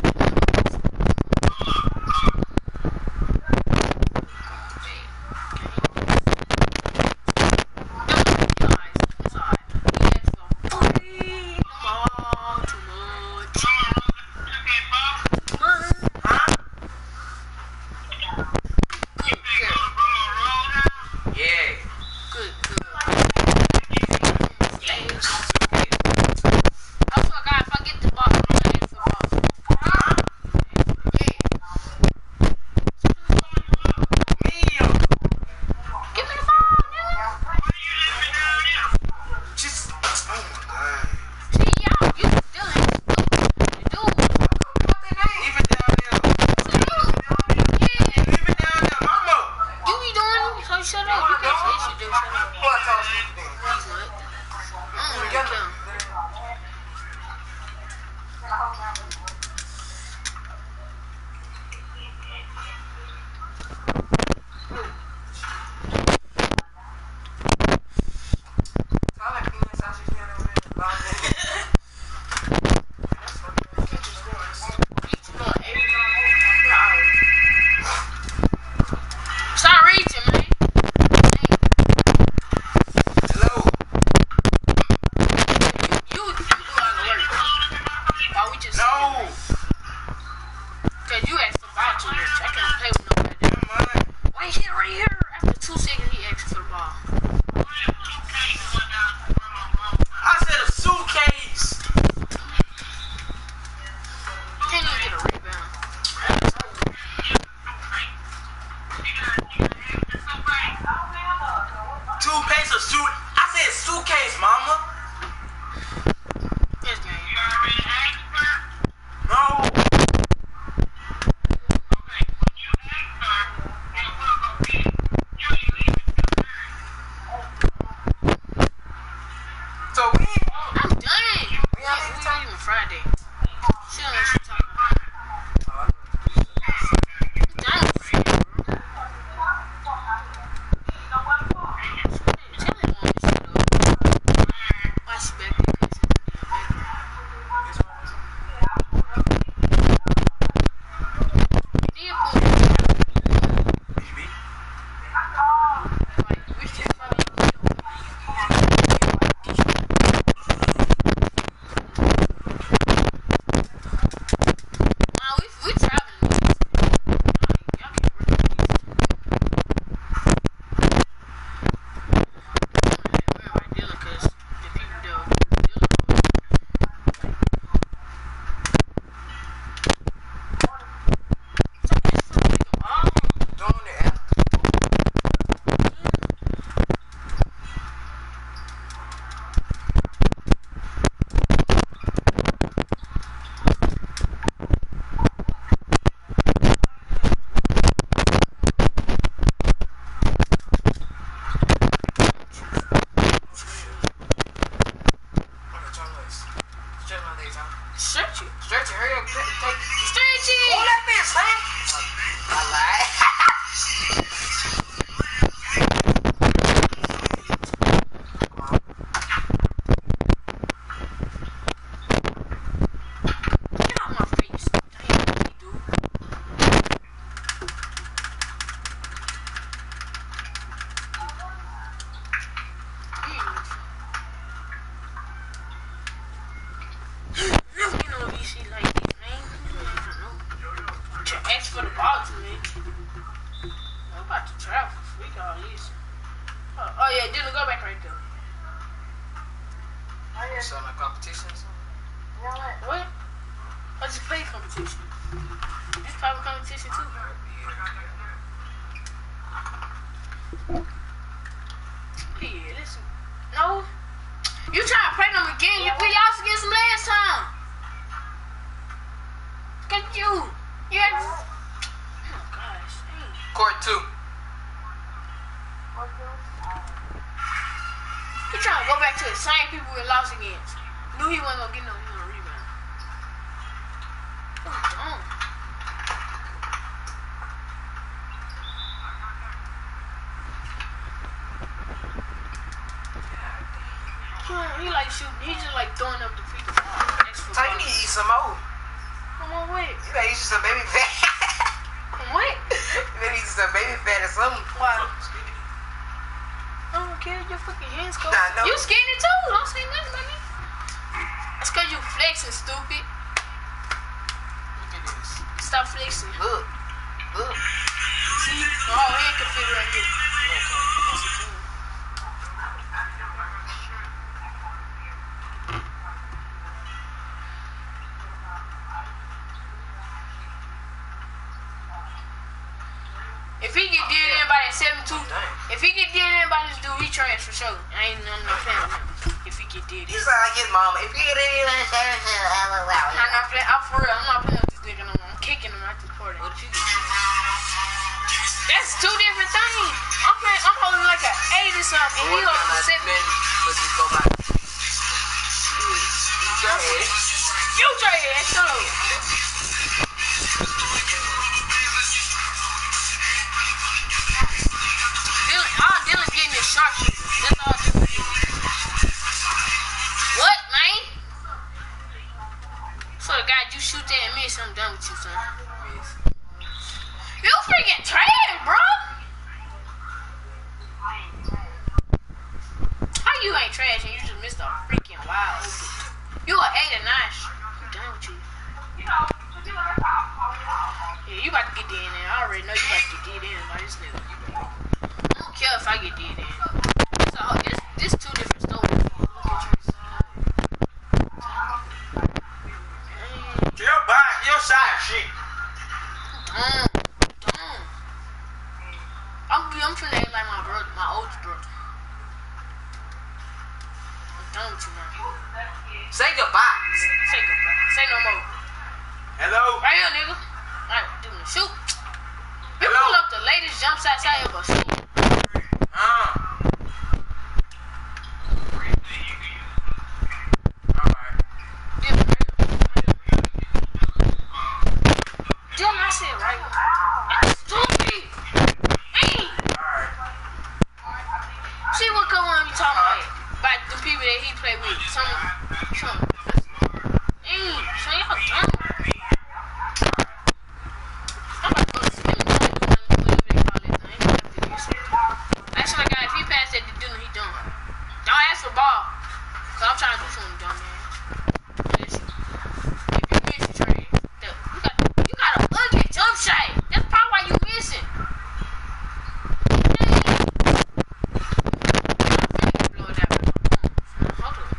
Stretch it. Stretch it. Hurry up. Take, take. Stretch it. Hold that bitch, man. I lied. Get out my face. Damn, dude. You know these shit like this, man. Ask for the ball to me. I'm about to travel. Freak all this. Oh, oh yeah, Dylan, go back right there. So my competition or something? What? I just play competition. This private competition too. Yeah, listen. No. You trying to play them again? You we lost against them last time. Cause you, you had. Oh gosh. Dang. Court two. He trying to go back to the same people we lost against. Knew he wasn't gonna get no, no rebound. Oh, damn. He like shooting. He just like throwing up the free throw. So you need to eat some more. Come on, wait. You gotta eat you some baby fat. Come wait. You better eat you some baby fat or something. Why? I don't care. Your fucking hands go. Nah, no. You skinny too. Don't say nothing, baby. That's cause you flexing, stupid. Look at this. Stop flexing. Look. Look. See? Oh, hand can fit right here. That's a thing. If he get did in by that seven two, if he get did in by this dude, he trash for sure. I ain't none of fan of him. If he get did in. You sound like his mama. If you get in, I'm not playing. I'm for real. I'm not playing with this nigga no more. I'm kicking him out this party. What you get? That's two different things. I'm playing. I'm holding like an eight or something, and he holding a seven. But just go back. Go ahead. You try it. Shut up. Dylan, all Dylan's getting is sharp shooters. That's all Dylan's getting. What, man? So the guy, you shoot that and miss, I'm done with you, son. You freaking trash, bro. How you ain't trash and you just missed a freaking wild open? You an eight or nine. I'm done with you. Yeah, you about to get in there. I already know you about to get in by this nigga. I don't care if I get in there. So this this two different stories. Look at you. Your body, your side shit. Dumb. Dumb. I'm I'm finna act like my brother, my oldest brother. I'm done with you, man. Say goodbye. Say goodbye. Say no more. Hello. Right here, nigga. Alright, do the shoot. You Hello. pull up the latest jump shots I ever seen. Uh. Alright. Dylan, Dylan, I said right. That's stupid. Hey, Alright. see what come on you talking about? About the people that he played with. Some, some. Hey, so y'all dumb. I'm about to go to sleep. Whatever they call it. I ain't gonna have to do shit. That's my guy. If he passed that to Dylan, he done. Don't ask for ball. Cause I'm trying to do something dumb, man. Listen. If you miss the trade, you got you got a ugly jump shot. That's probably why you missing. Blow it out. Hold on.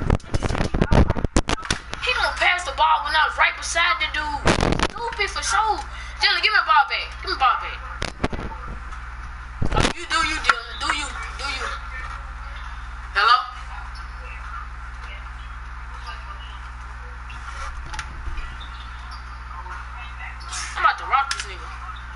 He gonna pass the ball when I was right beside the dude. Stupid for sure. Dylan, give me a ball back. Give me a ball back. Oh, you do you, Dylan. Do you. Do you. Hello? I'm about to rock this nigga.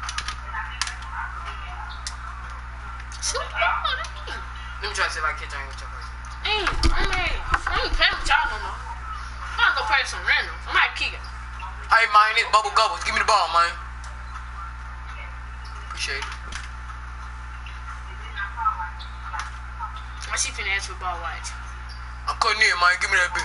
Shoot the ball. That ain't. Let me try to see if I can catch on with your person. Ain't. I ain't. I ain't playing with y'all no more. I'm gonna go play some randoms. I might kick it. Hey, man, it's Bubble Gubbles. Give me the ball, man. Appreciate it. Why she finna ask for ball watch? I'm cutting in, man. Give me that bit.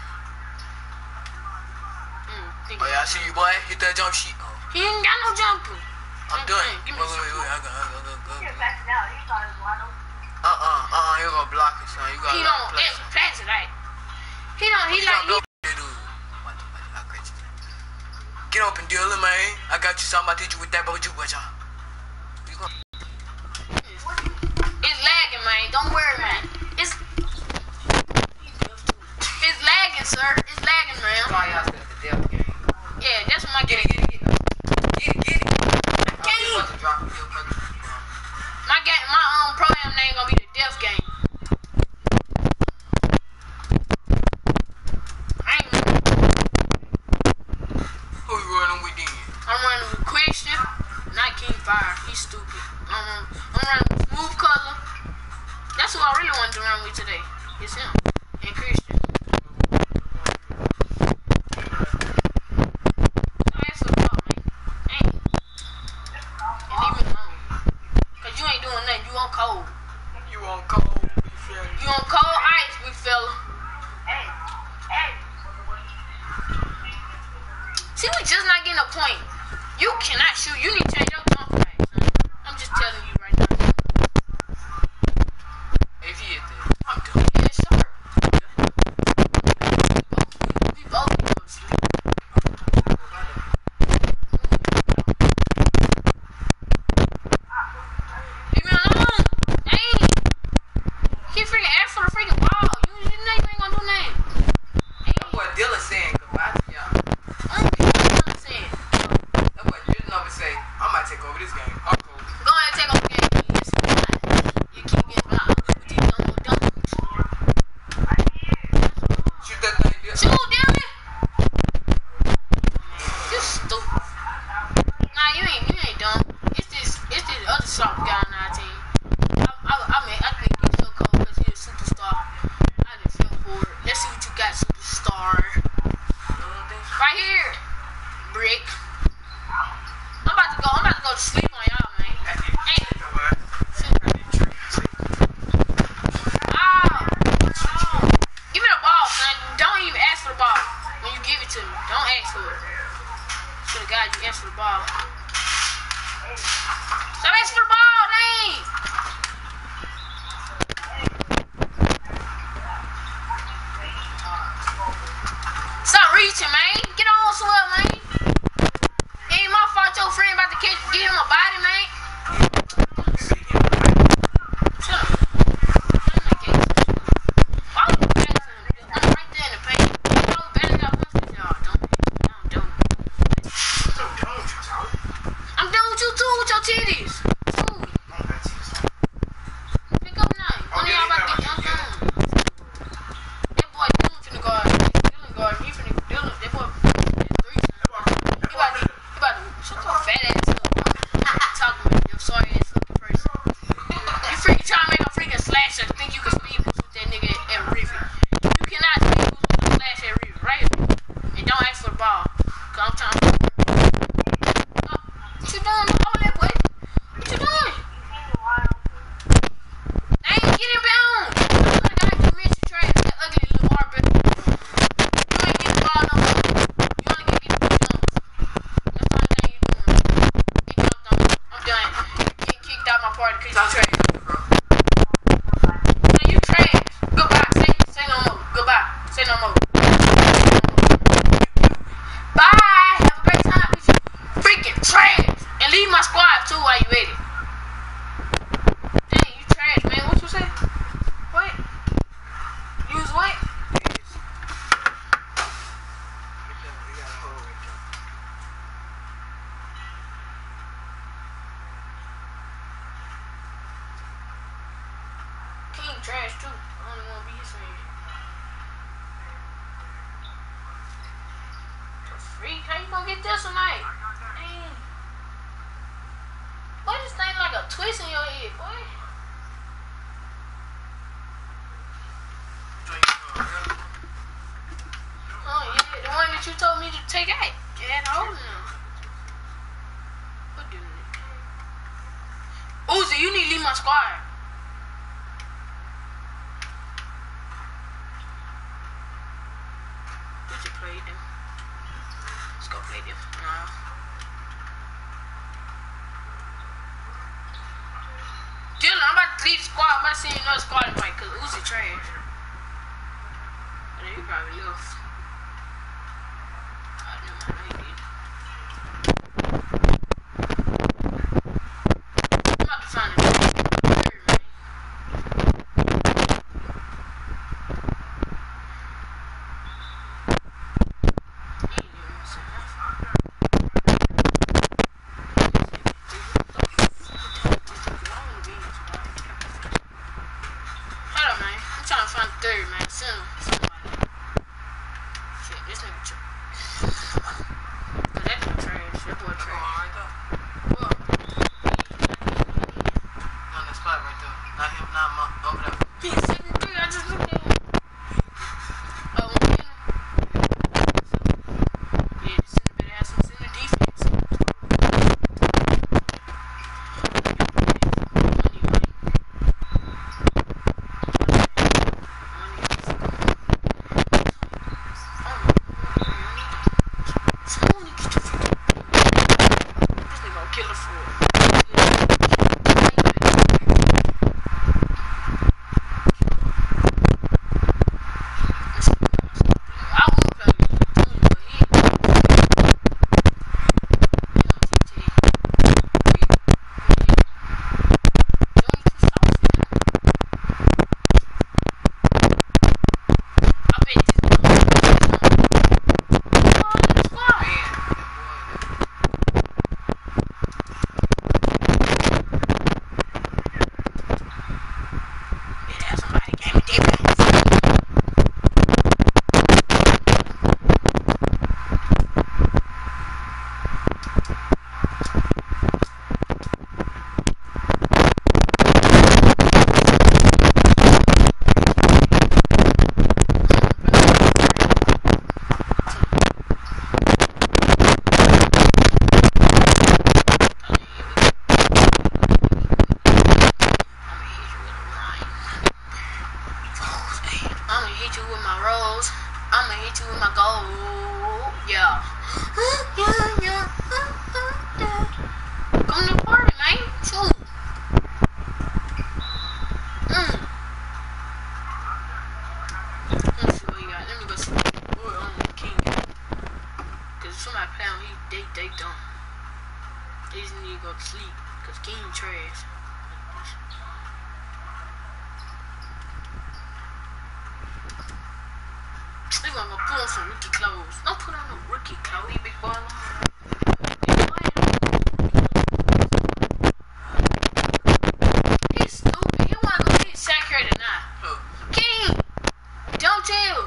Mm, think Oh, yeah, I see you, boy. Hit that jump sheet. Oh, He ain't got no jumper. I'm Mm, done. mm, Give me Wait, some. wait, wait, wait. I got, I got, I got, I got. Uh-uh, uh-uh. You gonna block it, son. You gotta He let don't. him play, It's son. plastic, right? He don't. He He like. jumped He, up. Dude. What the fuck? I got you. Get up and deal it, man. I got you something. I teach you with that, but you watch out. You gonna... it's lagging, man. Don't worry, man. It's. It's lagging, sir. It's lagging, man. Sorry, y'all said the devil game. Yeah, that's what my Get game. it, get it, get it. Get it, get it. Get You it. about to drop it, you about to- My game. My um program name gonna be the Death Game. See, we just not getting a point. You cannot shoot. You need to change your jump right, son. I'm just telling you right now. If he hit that, I'm done. Yeah, sharp. We both go to sleep. Leave me alone. Dang. Keep freaking asking for the freaking ball. You, you know you ain't gonna do nothing. That boy Dylan saying goodbye to y'all. I don't care what I'm saying. That boy Dylan over say, I might take over this game. I'm cool. Go ahead and take off the game. Yes, you keep getting by with these dumb little dummies. Shoot that thing, Dylan. Shoot, damn it! You stupid. Nah, you ain't, you ain't dumb. It's this, it's this other soft guy on our team. I, I, I mean, I think he's so cold because he's a superstar. I just feel for it. Let's see what you got, superstar. Right here, Brick. I'm about to go. I'm about to go to sleep on y'all, man. Ain't it? Ah! Give me the ball, son. Don't even ask for the ball when you give it to me. Don't ask for it. So the guy, you ask for the ball. Stop asking for the ball, dang! Stop reaching, man. Get on somewhere, man. It ain't my fault your friend about to catch, give him a body, man. Shut up. Why would you pass him? I'm right there in the paint. Why would Benny got punched this y'all? Don't I'm done. I'm done with you too, with your titties. Ooh. Pick up now. One of y'all about to get dunked on. That boy Dylan finna guard. Dylan guard. He finna Dylan. That boy three. He about to, he about to shut your fat ass up. I'm talking about your sorry ass looking person. You freaking trying to make a freaking slasher think you can speed boost with that nigga at Rivet. You cannot speed boost with a slash at Rivet, right? And don't ask for the ball. Cause I'm trying to. Oh, what you doing? Hold that boy. What you doing? Dang, get him bound. I got you mention trash. That ugly little Marvin. You ain't get the ball no more. You only can get the jumps. That's the only thing you doing. Get jumped on. I'm done. You get kicked out my party because you trash. Man, you trash. Goodbye. Say, say no more. Goodbye. Say no more. Bye. Have a great time with you. Freaking trash. And leave my squad too while you at it. Dang, you trash, man. What you say? What? Use what? King trash too. I don't want to be his fan. The freak? How you gonna get this tonight? Dang. Boy, this thing like a twist in your head, boy. Oh yeah, the one that you told me to take out. Yeah, hold on. What doing it? Uzi, you need to leave my squad. We should play them. Let's go play them. Nah. Dylan, I'm about to leave the squad. I'm about to send you another squad invite because Uzi trash. But he probably left. I know my lady. I'm about to find a third, man. He ain't even missing nothing. Hold on, man. I'm trying to find a third, man. Soon. Somebody. Shit, this nigga trash. Cause that nigga trash. That boy trash. What? On that spot right there. Not him, not my, over there. He's sitting there. I just looked at him. Oh, one minute. Yeah, this nigga better have some center defense. Money, money. Money. hit you with my rose. I'ma hit you with my gold. Yeah. Yeah, yeah. Come to the party, man. Shoot. Mm. Let me see what you got. Let me go see what on the king got. Cause if somebody play on, he they they don't. They just need to go to sleep. Cause king trash. They gonna go put on some rookie clothes. Don't put on no rookie clothes, big boy. He's stupid. You wanna go get saturated or not? King, don't tell.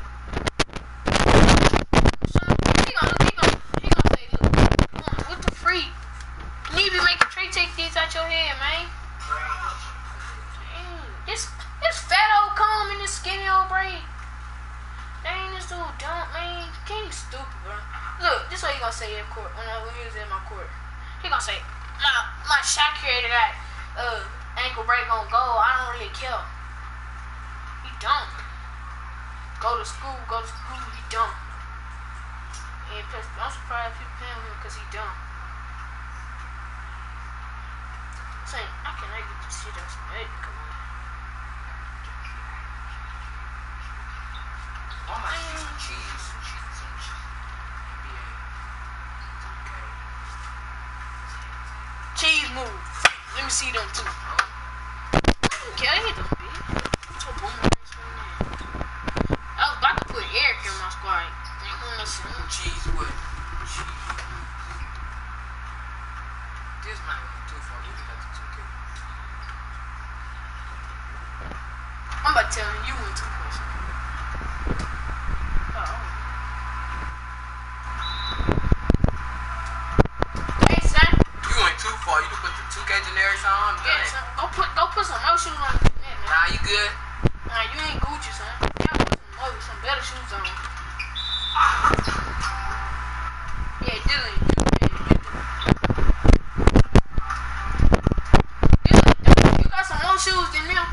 So he gonna he gonna he gonna say, look, come on, what the freak? You need to be making Trey take these out your head, man. Dang, this this fat old comb and this skinny old braid. Dang, this dude dumb, man. King stupid, bro. Look, this is what he gonna say in court when, I, when he was in my court. He gonna say, my my shot creator got uh ankle break on goal. I don't really care. He dumb. Go to school, go to school. He dumb. And plus, I'm surprised people paying him because he dumb. Saying, I cannot get this shit out some head. Come on. All my cheese, cheese, cheese, cheese. Okay. Cheese move. Let me see them too. Okay, I hit them, bitch. What's your boomerang swing now? I was about to put Eric in my squad. I ain't gonna listen. Cheese what? Cheese. This might be too far. You can have to two K. I'm about to tell him you went too close. Hey, son. You went too far. You can put the two K generics on. Yeah, son. Go put, go put some more shoes on. Man, man. Nah, you good. Nah, you ain't Gucci, son. You gotta put some more, some better shoes on. Yeah, Dylan. Dylan, you got some more shoes than them.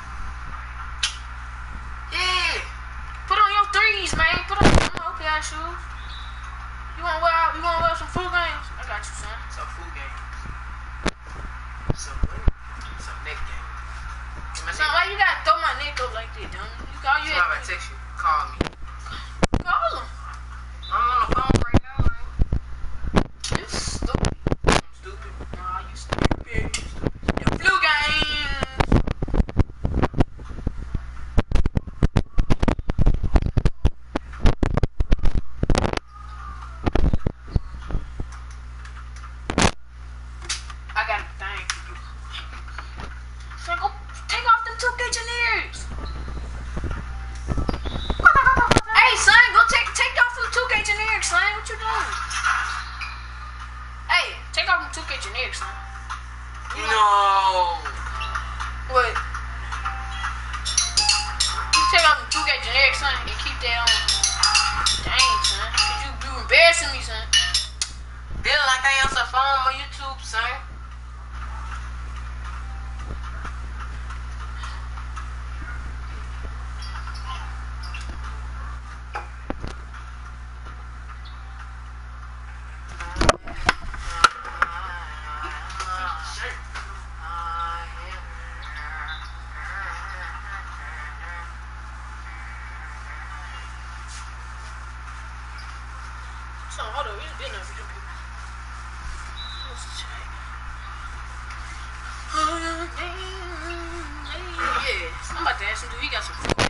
Yeah. Put on your threes, man. Put on some O P I shoes. You wanna wear out? You wanna wear some full games? I got you, son. Some food game. Some what? Some neck game. My Son, why you gotta throw my neck up like that, dumb? You all you Somebody had to text you. Call me. call him. I'm on the phone right now, man. You stupid. I'm stupid. Nah, you stupid. Your flu games. I got a thing for you. Son, go take off them two engineers. Hey, son, go take take off them two engineers, son. What you doing? Hey, take off them two engineers, son. You know- No. What? You take off them two engineers, son, and keep that on. Dang, son. Cause you, you embarrassing me, son. Feeling like I answer phone on YouTube, son. So, hold on, it's been up for them people. Let's check. Yeah, I'm about to ask him, do he got some food?